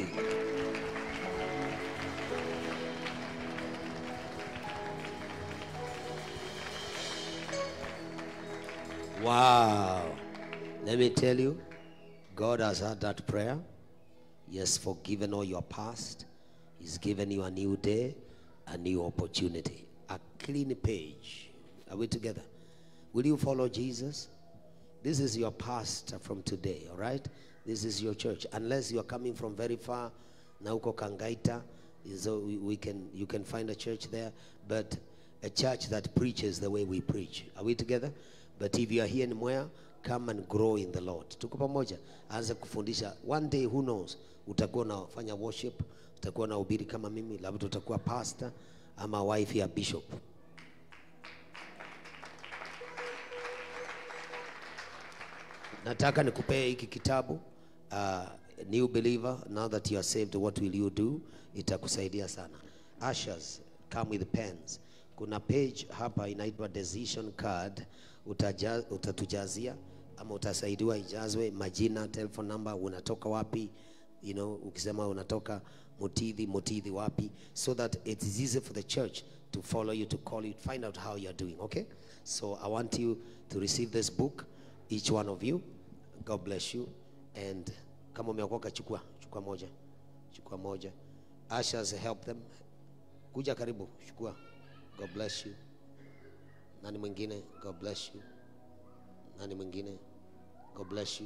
Wow. Let me tell you, God has heard that prayer. He has forgiven all your past. He's given you a new day, a new opportunity, a clean page. Are we together? Will you follow Jesus? This is your pastor from today, all right? This is your church. Unless you are coming from very far, na uko Kangaita, so you can find a church there, but a church that preaches the way we preach. Are we together? But if you are here anywhere, come and grow in the Lord. Tuko pamoja. Anza kufundisha. One day, who knows, utakuwa unafanya worship, utakuwa unahubiri kama mimi, labda utakuwa pastor ama wife ya bishop. Nataka nikupe hiki kitabu, New Believer. Now that you are saved, what will you do? Itakusaidia sana. Ushers, come with pens. Kuna page hapa inaitwa decision card. Utatujazia ama utasaidiwa ijazwe majina, telephone number, unatoka wapi, you know, ukisema unatoka Mutithi wapi, so that it is easy for the church to follow you, to call you, find out how you are doing. Okay, so I want you to receive this book, each one of you. God bless you. And kama umeokoka, chukua moja. Ushers, help them. Kuja karibu, chukua. God bless you. Nani mwingine? God bless you. Nani mwingine? God bless you.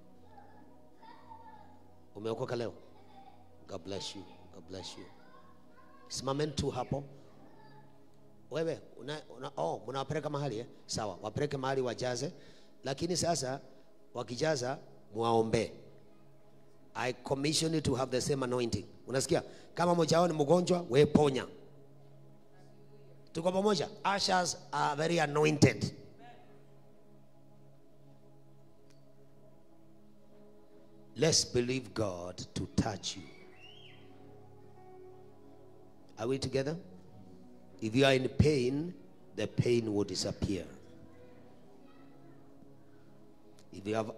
Umeokoka leo? God bless you. God bless you. Simameni tu hapo. Wewe mnawapeleka mahali Sawa, wapeleke mahali wajaze. Lakini sasa wakijaza muwaombe. I commission you to have the same anointing. Unasikia? Kama mmoja wao ni mgonjwa, wewe ponya. Tuko pamoja. Ushers are very anointed. Let's believe God to touch you. Are we together? If you are in pain, the pain will disappear. If you have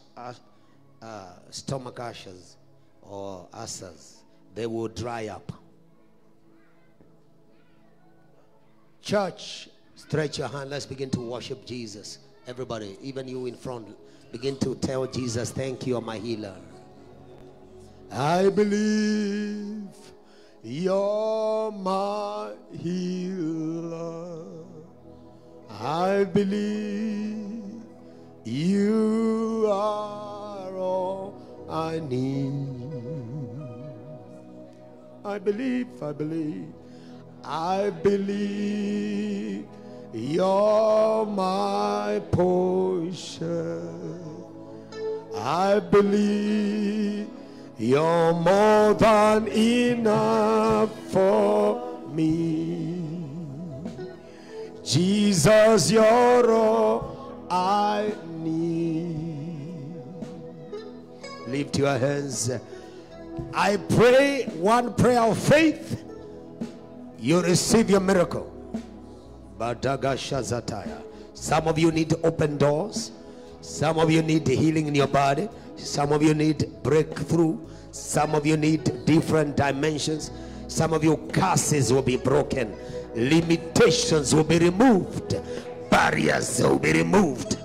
stomach ulcers or ulcers, they will dry up. Church, stretch your hand. Let's begin to worship Jesus. Everybody, even you in front, begin to tell Jesus, thank you, my healer. I believe you're my healer. I believe you are all I need. I believe, I believe, I believe you're my portion. I believe you're more than enough for me. Jesus, you're all I need. Lift your hands. I pray one prayer of faith. You receive your miracle. Some of you need open doors. Some of you need healing in your body. Some of you need breakthrough. Some of you need different dimensions. Some of you curses will be broken. Limitations will be removed. Barriers will be removed.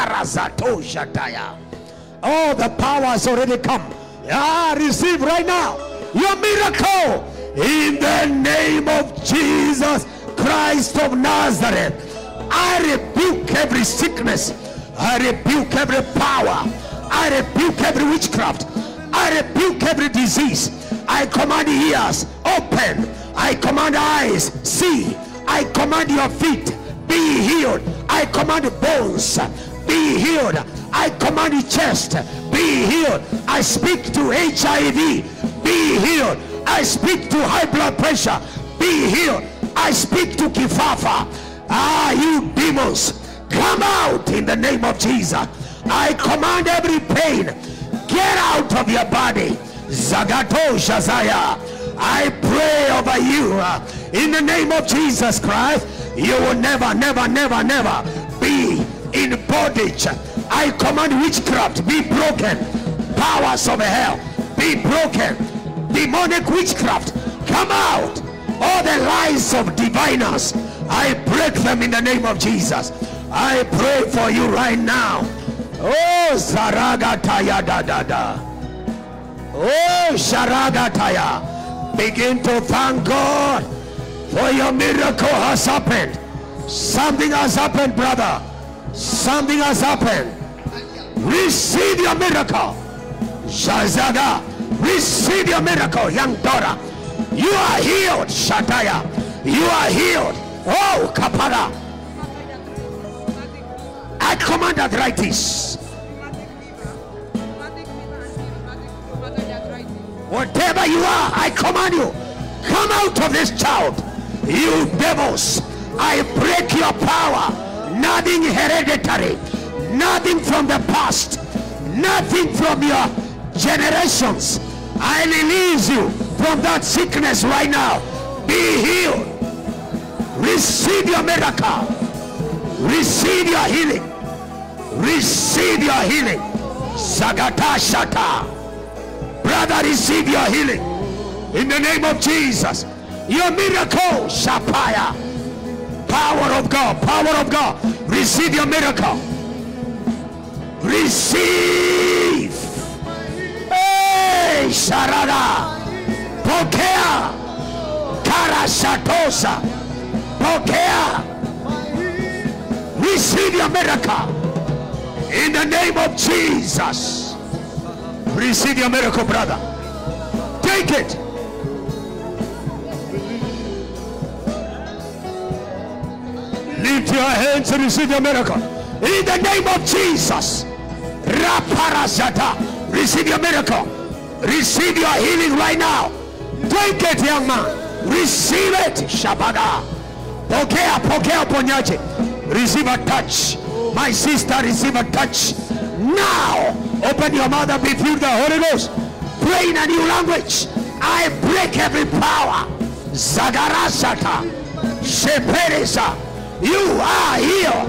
Oh, the power has already come. Receive right now your miracle in the name of Jesus Christ of Nazareth. I rebuke every sickness. I rebuke every power. I rebuke every witchcraft. I rebuke every disease. I command ears open. I command eyes see. I command your feet be healed. I command bones be healed. I command your chest be healed. I speak to HIV be healed. I speak to high blood pressure be healed. I speak to kifafa. You demons, come out in the name of Jesus. I command every pain, get out of your body. Zagato Shazaya, I pray over you in the name of Jesus Christ. You will never, never, never, never be in bondage. I command witchcraft be broken. Powers of hell be broken. Demonic witchcraft come out. All the lies of diviners, I break them in the name of Jesus. I pray for you right now. Oh, Saragataya da da da. Oh, Sharagataya. Begin to thank God for your miracle has happened. Something has happened, brother. Something has happened. Receive your miracle. Shazaga. Receive your miracle, young daughter. You are healed, Shataya. You are healed. Oh, Kapara. I command arthritis. Whatever you are, I command you, come out of this child. You devils, I break your power. Nothing hereditary, nothing from the past, nothing from your generations. I release you from that sickness right now. Be healed. Receive your miracle. Receive your healing. Receive your healing. Sagata Shata. Brother, receive your healing in the name of Jesus. Your miracle, Shapaya. Power of God, power of God. Receive your miracle. Receive. Hey, Sharada. Pokea. Karashatosa. Pokea. Receive your miracle in the name of Jesus. Receive your miracle, brother. Take it. Lift your hands and receive your miracle in the name of Jesus. Raparazata. Receive your miracle. Receive your healing right now. Take it, young man. Receive it. Shabada. Pokea, pokea ponyache. Receive a touch. My sister, receive a touch. Now, open your mouth and be filled with the Holy Ghost. Pray in a new language. I break every power. Zagarasata. Sheperesa. You are healed.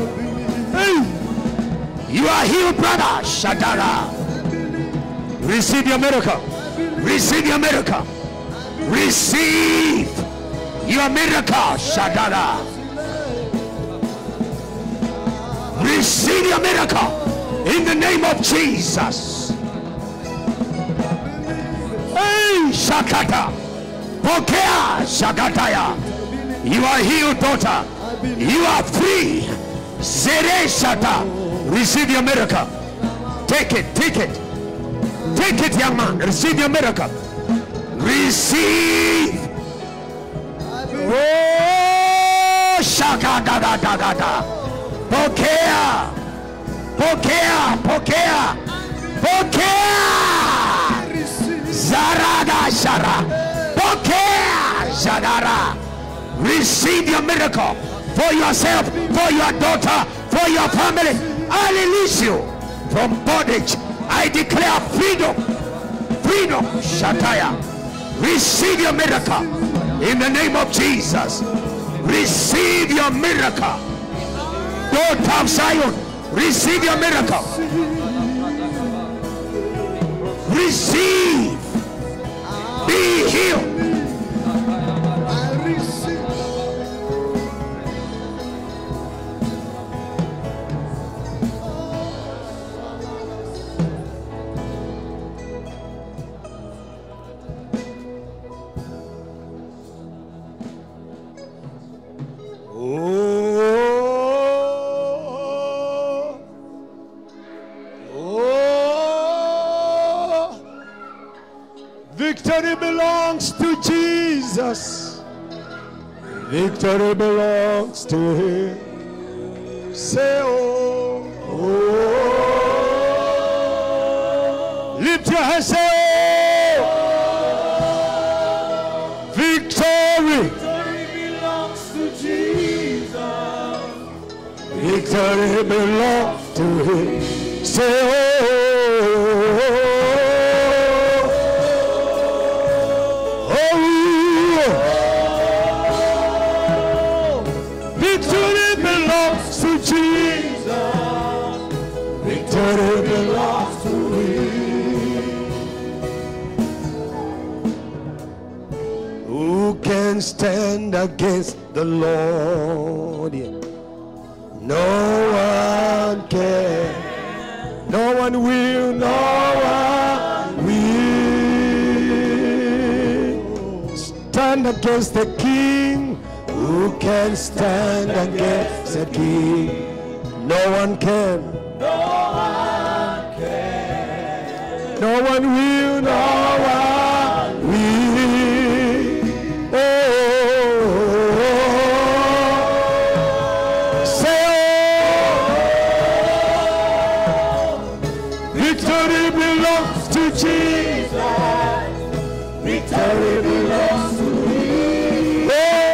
You are healed, brother. Shatara. Receive your miracle. Receive your miracle. Receive your miracle. Shatara. Receive your miracle in the name of Jesus. Hey, Shakata. Pokea Shakataya. You are healed, daughter. You are free. Zere Shata. Receive your miracle. Take it, take it. Take it, young man. Receive your miracle. Receive. Oh, shaka da da da da da. Pokea, pokea, pokea, pokea. Zarada shara, pokea shadara. Receive your miracle for yourself, for your daughter, for your family. I release you from bondage. I declare freedom. Freedom. Shataya. Receive your miracle in the name of Jesus. Receive your miracle. Daughter of Zion, receive your miracle. Receive. Be healed. Victory belongs to Jesus. Victory belongs to him. Say oh, oh. Lift your hands, say oh. Victory. Victory belongs to Jesus. Victory belongs to him. Say oh. Stand against the Lord. No one can, no one will, no one will stand against the King. Who can stand against the King? No one can, no one can, no one will, no one will. Victory belongs to him.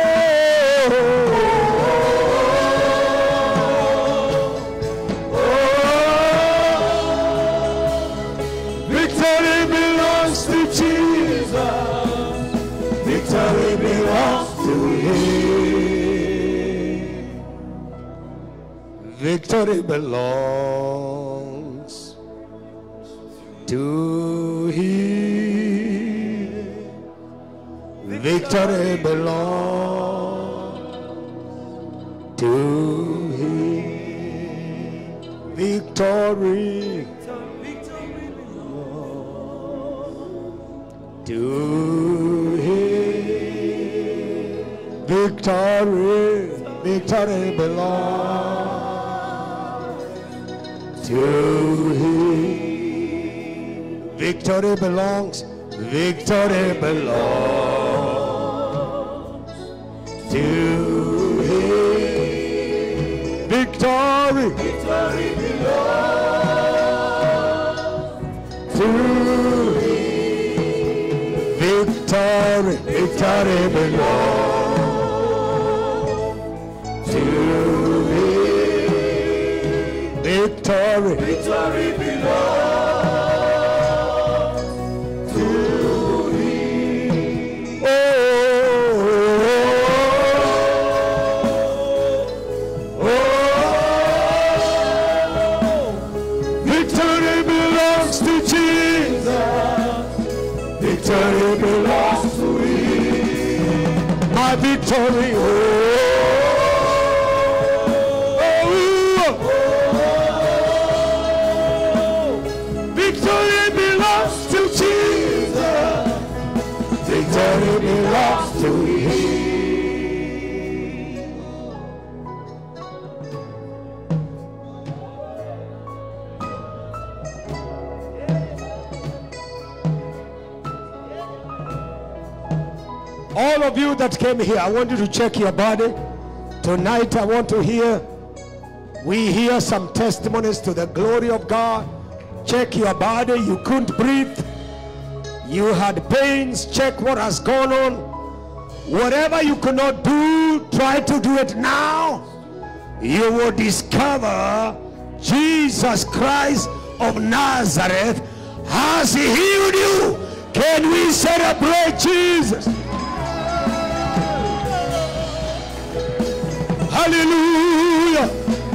Victory belongs to Jesus. Victory belongs to him. Victory belongs to him. Victory belongs to him. Victory belongs to him. Victory, victory belongs to him. Victory belongs, victory belongs to him. Victory, victory belongs to him. Victory, victory belongs to him. Victory, victory belongs. Victory belongs to him. My victory, oh, victory belongs to Jesus. Victory belongs to him. All of you that came here, I want you to check your body. Tonight I want to we hear some testimonies to the glory of God. Check your body. You couldn't breathe. You had pains. Check what has gone on. Whatever you could not do, try to do it now. You will discover Jesus Christ of Nazareth has healed you. Can we celebrate Jesus? Hallelujah.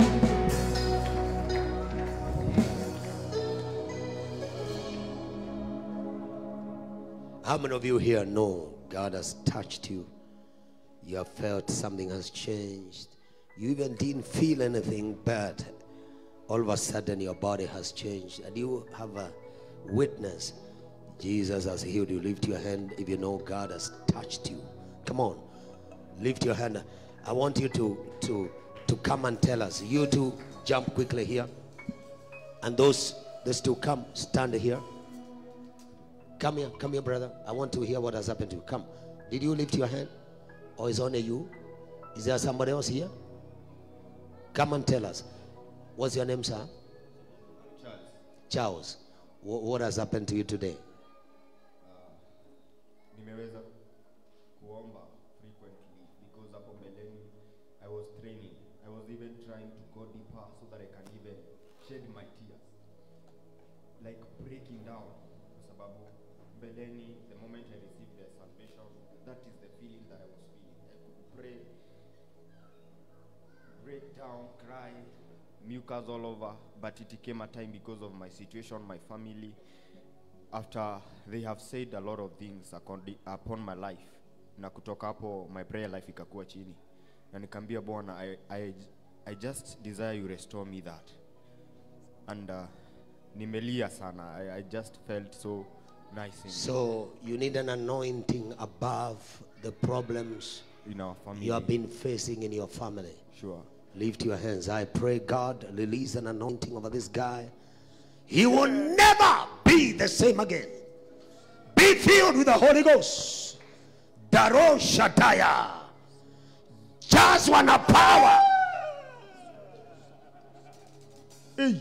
How many of you here know God has touched you? You have felt something has changed. You even didn't feel anything, but all of a sudden your body has changed, and you have a witness. Jesus has healed you. Lift your hand if you know God has touched you. Come on, lift your hand. I want you to come and tell us. You two jump quickly here, and those two come stand here. Come here, brother. I want to hear what has happened to you. Come. Did you lift your hand, or is only you? Is there somebody else here? Come and tell us. What's your name, sir? Charles. What has happened to you today? Nimeweza kuomba frequently because hapo mbeleni I was training. I was even trying to go deeper so that I can even shed my tears. Like breaking down. Kwa sababu mbeleni, the moment I received the salvation, that is the feeling that I was feeling. I could pray, break down, cry, mucus all over, but it came a time because of my situation, my family, after they have said a lot of things upon my life, na kutoka hapo my prayer life ikakuwa chini, na nikambia Bwana, I just desire you restore me that. And nimelia sana. I just felt so nice. So you need an anointing above the problems in our family you have been facing in your family. Sure. Lift your hands. I pray God release an anointing over this guy. He will never be the same again. Be filled with the Holy Ghost. Daro Shataya. Just want a power. Hey.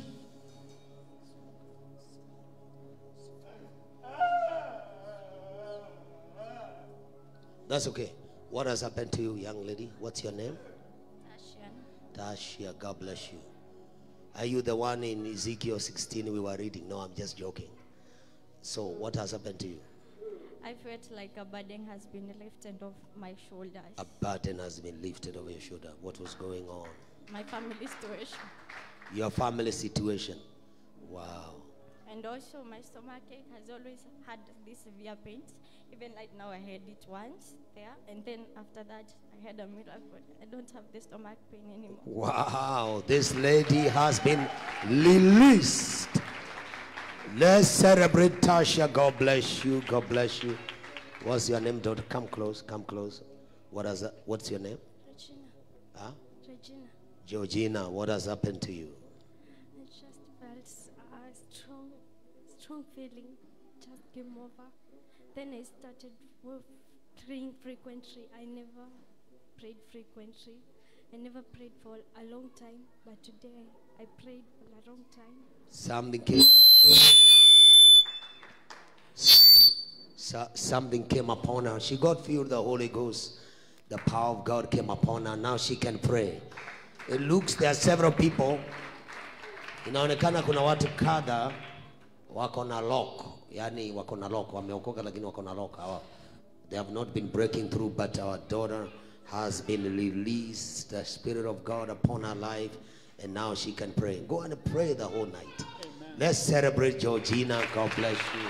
That's okay. What has happened to you, young lady? What's your name? Tasha. Tasha, God bless you. Are you the one in Ezekiel 16 we were reading? No, I'm just joking. So what has happened to you? I felt like a burden has been lifted off my shoulders. A burden has been lifted over your shoulder. What was going on? My family situation. Your family situation. Wow. And also my stomach ache has always had these severe pains. Even right now I had it once there, and then after that I had a miracle. I don't have the stomach pain anymore. Wow, this lady has been released. Let's celebrate Tasha. God bless you. God bless you. What's your name, daughter? Come close. Come close. What's your name? Regina. Huh? Regina. Georgina, what has happened to you? I just felt a strong feeling just came over. Then I started praying frequently. I never prayed frequently. I never prayed for a long time, but today I prayed for a long time. Something came upon her. She got filled with the Holy Ghost. The power of God came upon her. Now she can pray. It looks there are several people. Inaonekana kuna watu kadha wako na lock. Yani wako na lock. Wameokoka lakini wako na lock. They have not been breaking through, but our daughter has been released. The Spirit of God upon her life, and now she can pray. Go and pray the whole night. Amen. Let's celebrate Georgina. God bless you.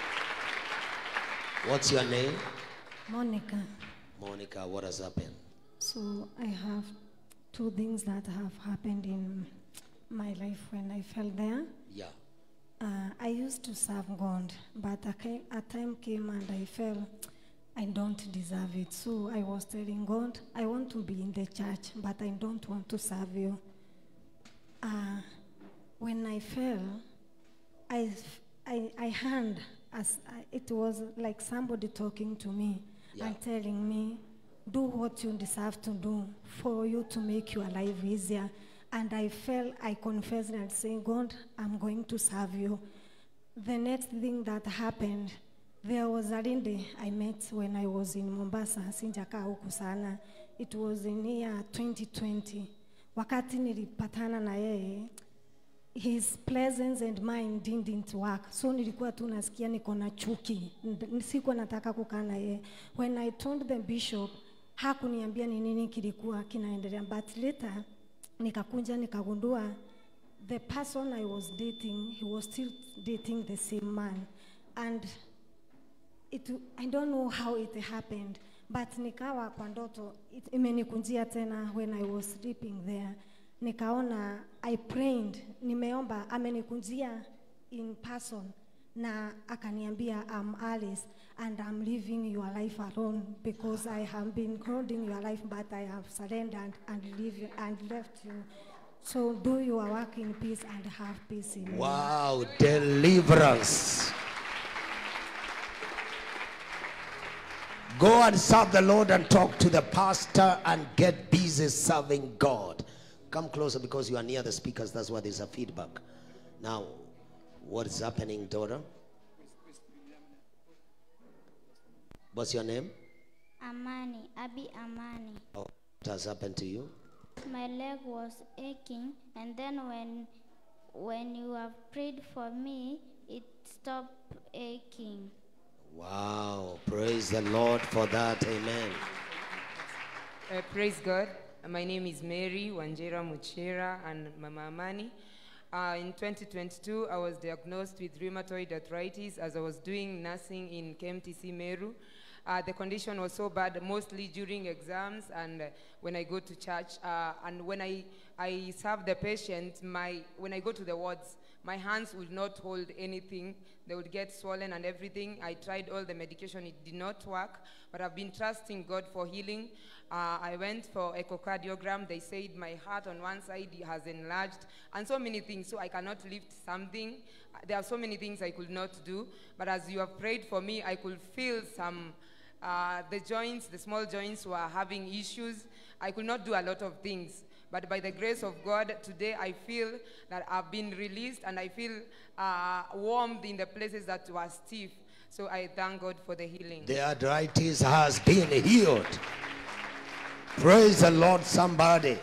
What's your name? Monica. Monica, what has happened? So I have two things that have happened in my life when I fell there. Yeah. I used to serve God, but a time came and I felt I don't deserve it. So I was telling God, I want to be in the church, but I don't want to serve you. When I fell, I heard it was like somebody talking to me, and telling me, do what you deserve to do for you to make your life easier. And I confessed and saying, God, I'm going to serve you. The next thing that happened, there was a lady I met when I was in Mombasa, sinjakaa huku sana. It was in year 2020. Wakati nilipatana na yeye, his presence and mine didn't work. So nilikuwa tu nasikia niko na chuki. Sikuwa nataka kukaa na yeye. When I told the bishop, hakuniambia ni nini kilikuwa kinaendelea. But later, nikakunja nikagundua the person I was dating, he was still dating the same man. And I don't know how it happened, but nikawa kwa ndoto, imenikunjia tena when I was sleeping there. Nikaona, I prayed, nimeomba, amenikunjia in person, na akaniambia, I'm Alice, and I'm living your life alone, because I have been holding your life, but I have surrendered and left you. So do your work in peace and have peace in me. Wow, deliverance. Go and serve the Lord and talk to the pastor and get busy serving God. Come closer because you are near the speakers. That's why there's a feedback. Now, what is happening, daughter? What's your name? Amani, Abi Amani. Oh, what has happened to you? My leg was aching, and then when you have prayed for me, it stopped aching. Wow, praise the Lord for that. Amen. Praise God. My name is Mary Wanjera Muchera and Mama Amani. In 2022, I was diagnosed with rheumatoid arthritis as I was doing nursing in KMTC Meru. The condition was so bad, mostly during exams and when I go to church. And when I serve the patient, when I go to the wards, my hands would not hold anything. They would get swollen and everything. I tried all the medication. It did not work, but I've been trusting God for healing. I went for echocardiogram. They said my heart on one side has enlarged and so many things, so I cannot lift something. There are so many things I could not do, but as you have prayed for me, I could feel some, the joints, the small joints were having issues. I could not do a lot of things. But by the grace of God, today I feel that I've been released and I feel warmed in the places that were stiff. So I thank God for the healing. The arthritis has been healed. Praise the Lord, somebody.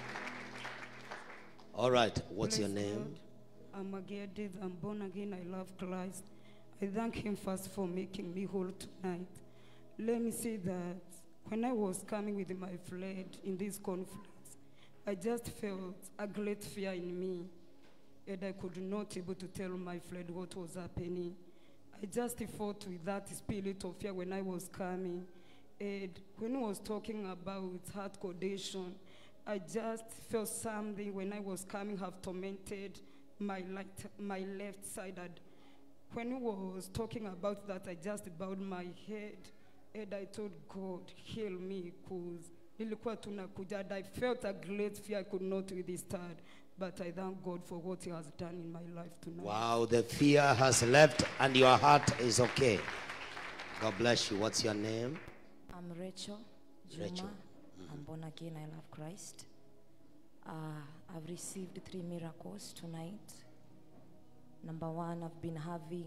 All right, what's your name? I'm Agedith. I'm born again. I love Christ. I thank him first for making me whole tonight. Let me say that when I was coming with my friend in this conference, I just felt a great fear in me, and I could not able to tell my friend what was happening. I just fought with that spirit of fear when I was coming. And when I was talking about heart condition, I just felt something when I was coming have tormented my left side. And when I was talking about that, I just bowed my head and I told God, heal me, because I felt a great fear I could not withstand. But I thank God for what he has done in my life tonight. Wow, the fear has left and your heart is okay. God bless you. What's your name? I'm Rachel Juma. Rachel. I'm born again. I love Christ. I've received 3 miracles tonight. Number 1, I've been having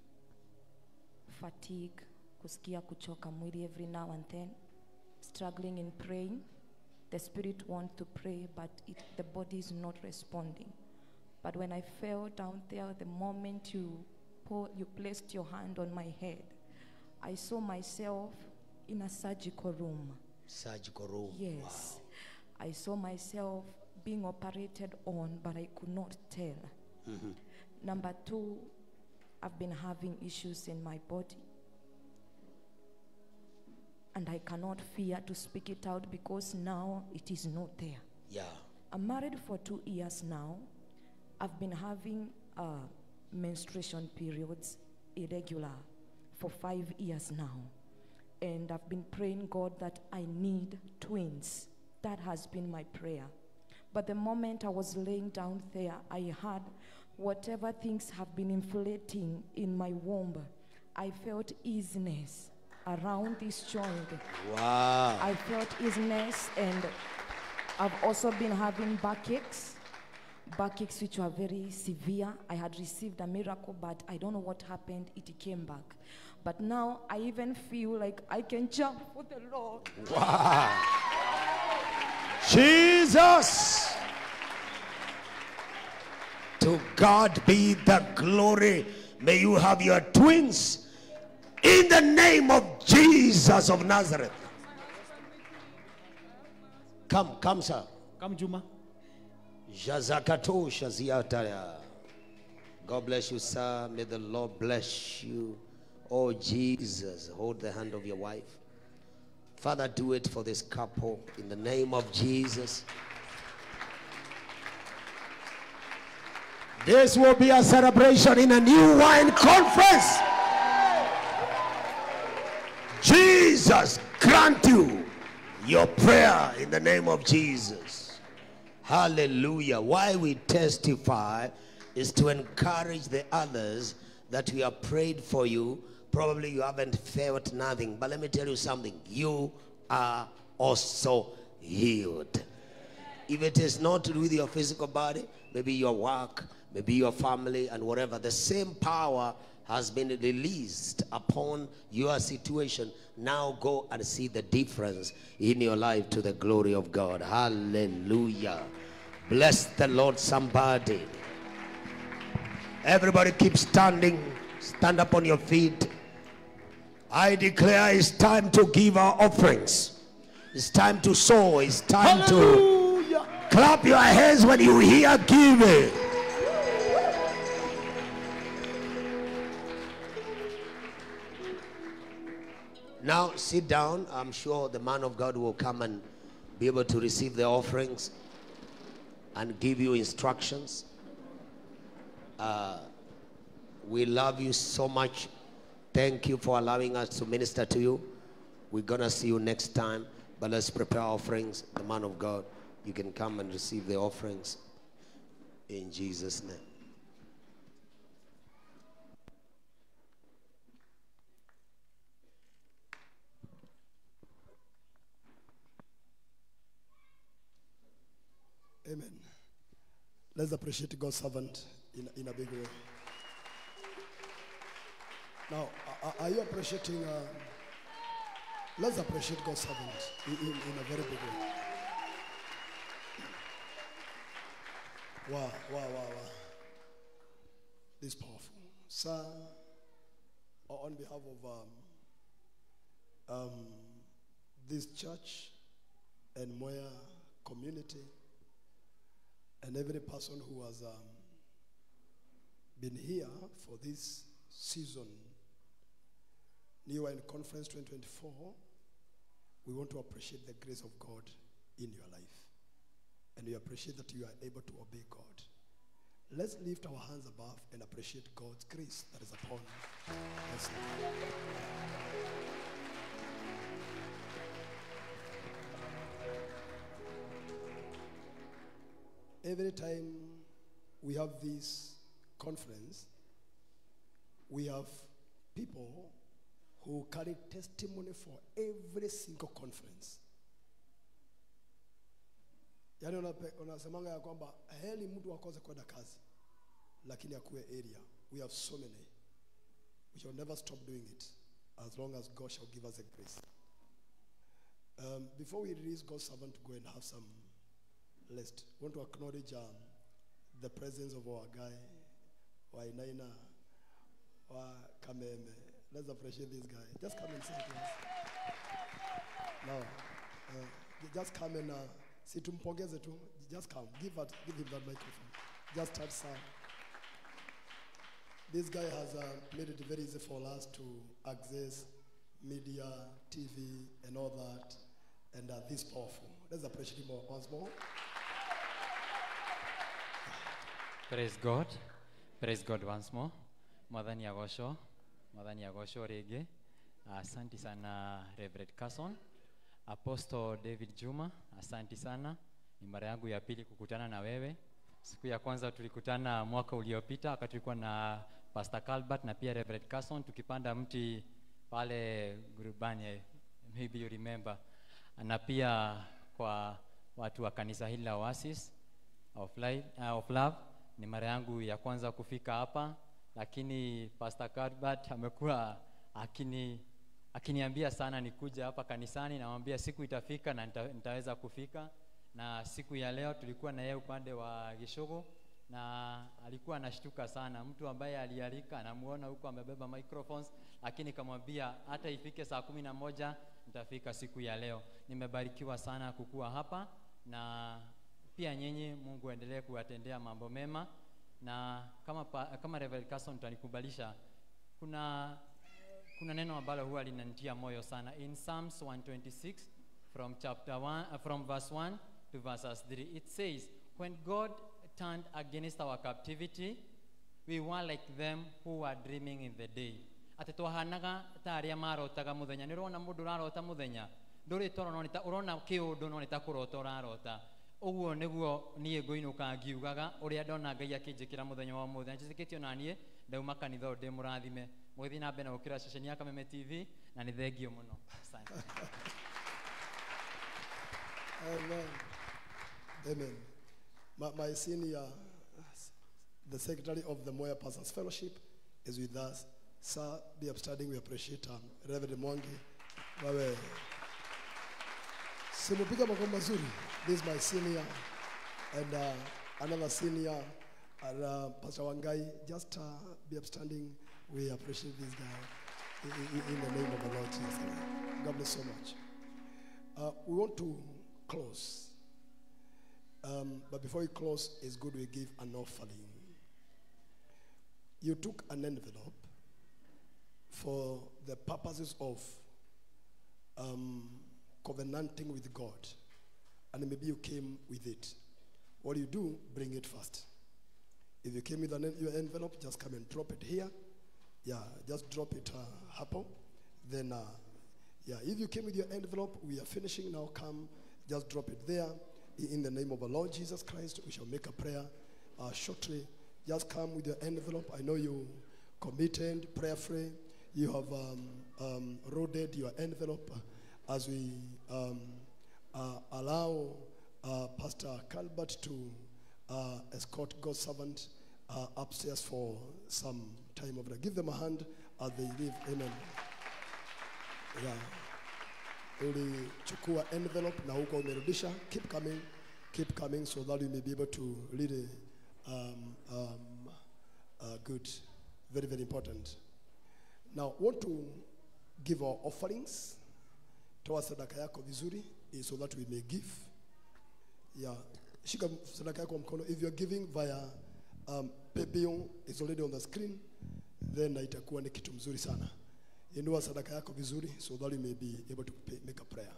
fatigue, kusikia kuchoka mwili every now and then, struggling in praying. The spirit wants to pray, but the body is not responding. But when I fell down there, the moment you placed your hand on my head, I saw myself in a surgical room. Surgical room. Yes. Wow. I saw myself being operated on, but I could not tell. Mm-hmm. Number 2, I've been having issues in my body. And I cannot fear to speak it out because now it is not there. Yeah. I'm married for 2 years now. I've been having menstruation periods irregular for 5 years now. And I've been praying God that I need twins. That has been my prayer. But the moment I was laying down there, I had whatever things have been inflating in my womb. I felt easiness. around this joint. Wow. I felt illness, and I've also been having backaches which were very severe. I had received a miracle, but I don't know what happened. It came back. But now I even feel like I can jump for the Lord. Wow. Jesus. To God be the glory. May you have your twins in the name of Jesus of Nazareth. Come, sir. Come, Juma. Jazakato Shaziataya. God bless you, sir. May the Lord bless you. Oh, Jesus, hold the hand of your wife. Father, do it for this couple in the name of Jesus. This will be a celebration in a new wine conference. Jesus grant you your prayer in the name of Jesus. Hallelujah. Why we testify is to encourage the others that we have prayed for you. Probably you haven't felt nothing, but let me tell you something. You are also healed. If it is not to do with your physical body, maybe your work, maybe your family and whatever, the same power has been released upon your situation. Now go and see the difference in your life to the glory of God. Hallelujah. Bless the Lord, somebody. Everybody keep standing. Stand up on your feet. I declare it's time to give our offerings. It's time to sow. It's time to clap your hands when you hear giving. Now sit down. I'm sure the man of God will come and be able to receive the offerings and give you instructions. We love you so much. Thank you for allowing us to minister to you. We're going to see you next time. But let's prepare offerings. The man of God, you can come and receive the offerings in Jesus' name. Amen. Let's appreciate God's servant in a big way. Now, are you appreciating? Let's appreciate God's servant in a very big way. Wow. This is powerful. Sir, on behalf of this church and Moya community, and every person who has been here for this season, New Wine Conference 2024, we want to appreciate the grace of God in your life. And we appreciate that you are able to obey God. Let's lift our hands above and appreciate God's grace that is upon us. Every time we have this conference, we have people who carry testimony for every single conference. Yaani unasemanga ya kwamba heli mtu akose kwenda kazi lakini akuwe area. We have so many. We shall never stop doing it as long as God shall give us a grace. Before we release God's servant to go and have some list, I want to acknowledge the presence of our guy, Wainaina, Kameme. Let's appreciate this guy. Just come and sit with us. Now, just come and sit to mpongeze tu. Just come. Give him that microphone. Just start sound. This guy has made it very easy for us to access media, TV, and all that. And this powerful. Let's appreciate him once more. Praise God. Praise God once more. Mwadhani Agosho Rege. Asante sana Reverend Carson. Apostle David Juma. Asante sana. Ni mara yangu ya pili kukutana na wewe. Siku ya kwanza tulikutana mwaka uliopita wakati tulikuwa na Pastor Calbert na pia Reverend Carson tukipanda mti pale Gurubani, maybe you remember. Na pia kwa watu wa kanisa hili la Oasis of Love, ni mara yangu ya kwanza kufika hapa, lakini Pastor Cuthbert amekuwa akiniambia sana nikuja hapa kanisani, namwambia siku itafika na nitaweza kufika. Na siku ya leo tulikuwa na yeye upande wa Gishogo, na alikuwa anashtuka sana. Mtu ambaye alialika anamuona huko amebeba microphones, lakini kamwambia hata ifike saa 11 nitafika siku ya leo. Nimebarikiwa sana kukua hapa, na pia nyinyi Mungu endelee kuwatendea mambo mema. Na kama Reverend Carson mtanikubalisha, kuna neno ambalo huwa linanitia moyo sana in Psalms 126 from verse 1 to verses 3. It says, when God turned against our captivity, we were like them who were dreaming in the day. Ati twahanaga ta aria marotaga muthenya. Ni urona mundu urarota muthenya, nduri toro no nita urona kiundu no nita kurota urarota. Uguo niguo nie ngoinuka ngiugaga uria ndona Ngai akinjikira muthenya wa muthenya. Njikitio na nie ndauma kanitha ndi murathime. Mugithi na mbere gukira ceceni ya Kameme TV, na ni thengio muno. Asante. Amen. Amen. My senior, the secretary of the Moya Pastors Fellowship, is with us. Sir, be upstanding. We appreciate Reverend Mwangi. Simupiga makombi mazuri. This is my senior, and another senior, Pastor Wangai. Just be upstanding. We appreciate this guy in the name of the Lord Jesus. God bless so much. We want to close. But before we close, it's good we give an offering. You took an envelope for the purposes of covenanting with God, and maybe you came with it. What you do, bring it first. If you came with your envelope, just come and drop it here. Yeah, just drop it hapo. Then, if you came with your envelope, we are finishing now. Come, just drop it there. In the name of our Lord Jesus Christ, we shall make a prayer shortly. Just come with your envelope. I know you committed, prayerfully. You have loaded your envelope as we allow Pastor Calbert to escort God's servant upstairs for some time of that. Give them a hand as they leave. Amen. Yeah. Ulichukua envelope na huko umerudisha. Keep coming so that you may be able to lead a good, very, very important. Now, want to give our offerings. Toa sadaka yako vizuri so that we may give. Yeah, shika sadaka yako mkono. If you are giving via PayPal, it's already on the screen. Then itakuwa ni kitu mzuri sana. Inua sadaka yako vizuri so that you may be able to make a prayer.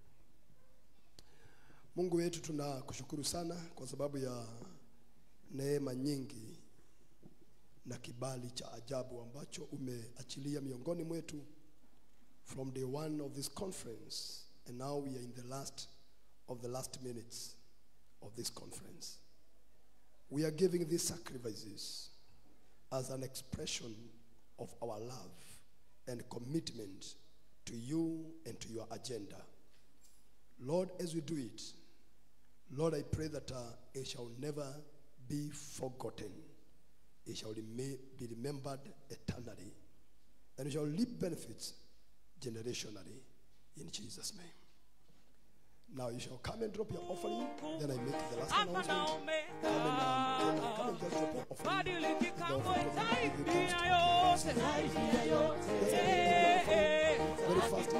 Mungu wetu, tunakushukuru sana kwa sababu ya neema nyingi na kibali cha ajabu ambacho umeachilia miongoni mwetu from day one of this conference, and now we are in the last of the last minutes of this conference. We are giving these sacrifices as an expression of our love and commitment to you and to your agenda. Lord, as we do it, Lord, I pray that it shall never be forgotten. It shall be remembered eternally. And it shall reap benefits generationally. In Jesus' name. Now you shall come and drop your offering. Then I make the last announcement. Come and just drop your offering. Very fast.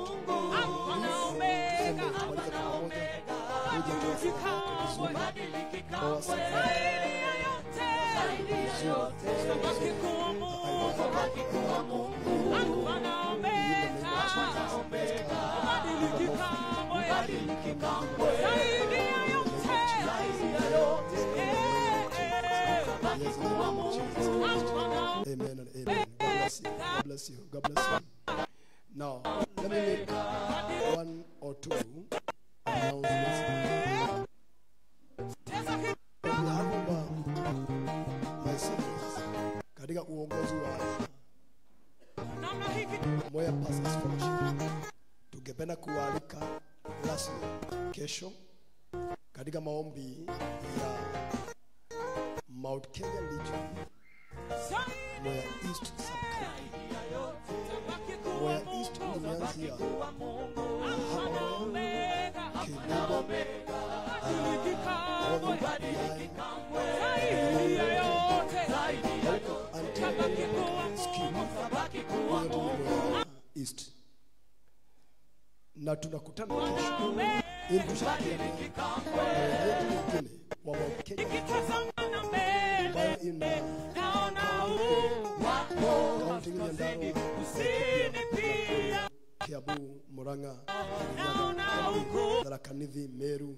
Amen and amen. God bless you. God bless you. Now, let me make one or two announcements. My seniors, katika uongozi wa Moya Pastors Fellowship. Tungependa kualika rasmi kesho katika maombi ya Mount Kenya Legion Moya East Sub-County. Moya East imeanzia East. Na tunakutana kesho ili tushauriane yetu nyingine wa Mount Kenya ambayo ina kaunti nyingine Kiambu, Murang'a, Tharaka Nithi, Meru,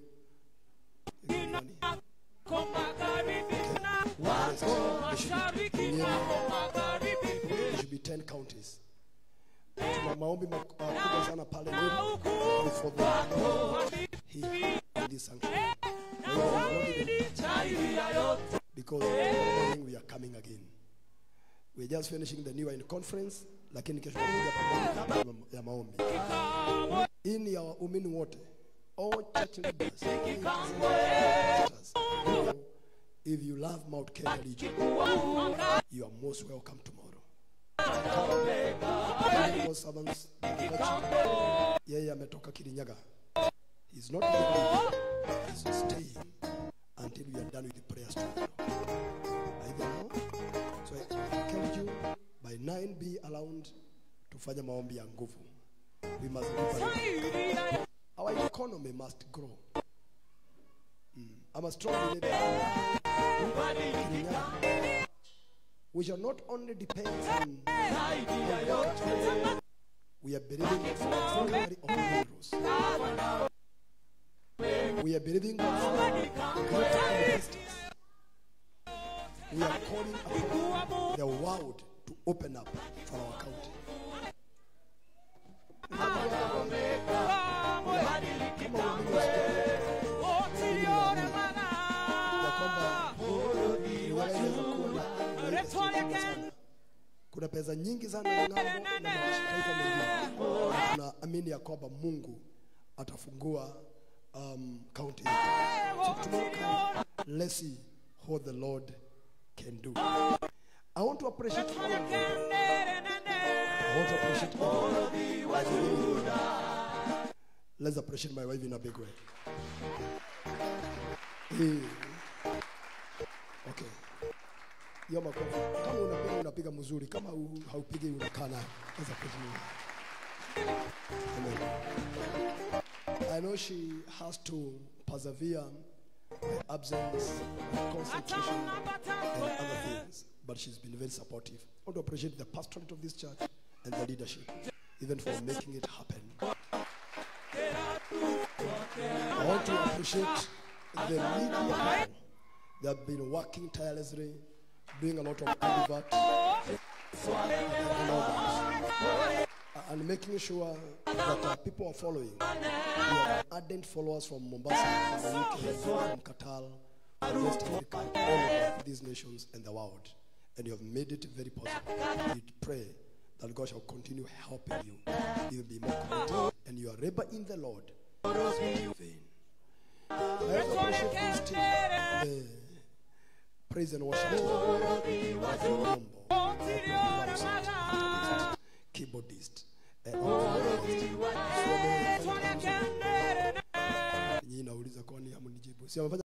there should be 10 counties. Tuna maombi makubwa sana pale before the here in this sanctuary. Because morning we are coming again. We are just finishing the New Wine Conference, lakini kesho tunakuja ya maombi. In ya waumini wote, all church leaders, if you love Mount Kenya Legion, you are most welcome tomorrow. Servants, yeye ametoka Kirinyaga. He's not leaving. He's staying until we are done with the prayers tomorrow. Either now, so I encourage you by 9 be around to fanya maombi ya nguvu. We must live. Our economy must grow. I'm a strong believer. We shall not only depend on we are believing for the recovery of heroes. We are believing for great investors. We are calling upon the world to open up for our country. Kuna pesa nyingi sana na mataifa mengine. Tunaamini ya kwamba Mungu atafungua county. So tomorrow, let's see what the Lord can do. I want to appreciate all of you. I want to appreciate all of you. Let's appreciate my wife in a big way. Hey. Okay. Yo makofi. Kama unapiga mzuri, kama haupigi unakaa nayo. Let's appreciate. Amen. I know she has to persevere by absence, by concentration, and other things, but she's been very supportive. I want to appreciate the pastorate of this church and the leadership, even for making it happen. I want to appreciate the media people. They have been working tirelessly, doing a lot of advert and making sure that people are following. We have ardent followers from Mombasa, from the UK, from Qatar, from West Africa, all of these nations and the world. And you have made it very possible. We pray that God shall continue helping you. You will be more committed, and your labor in the Lord is in vain. I also appreciate this team, praise and worship, keyboardist, and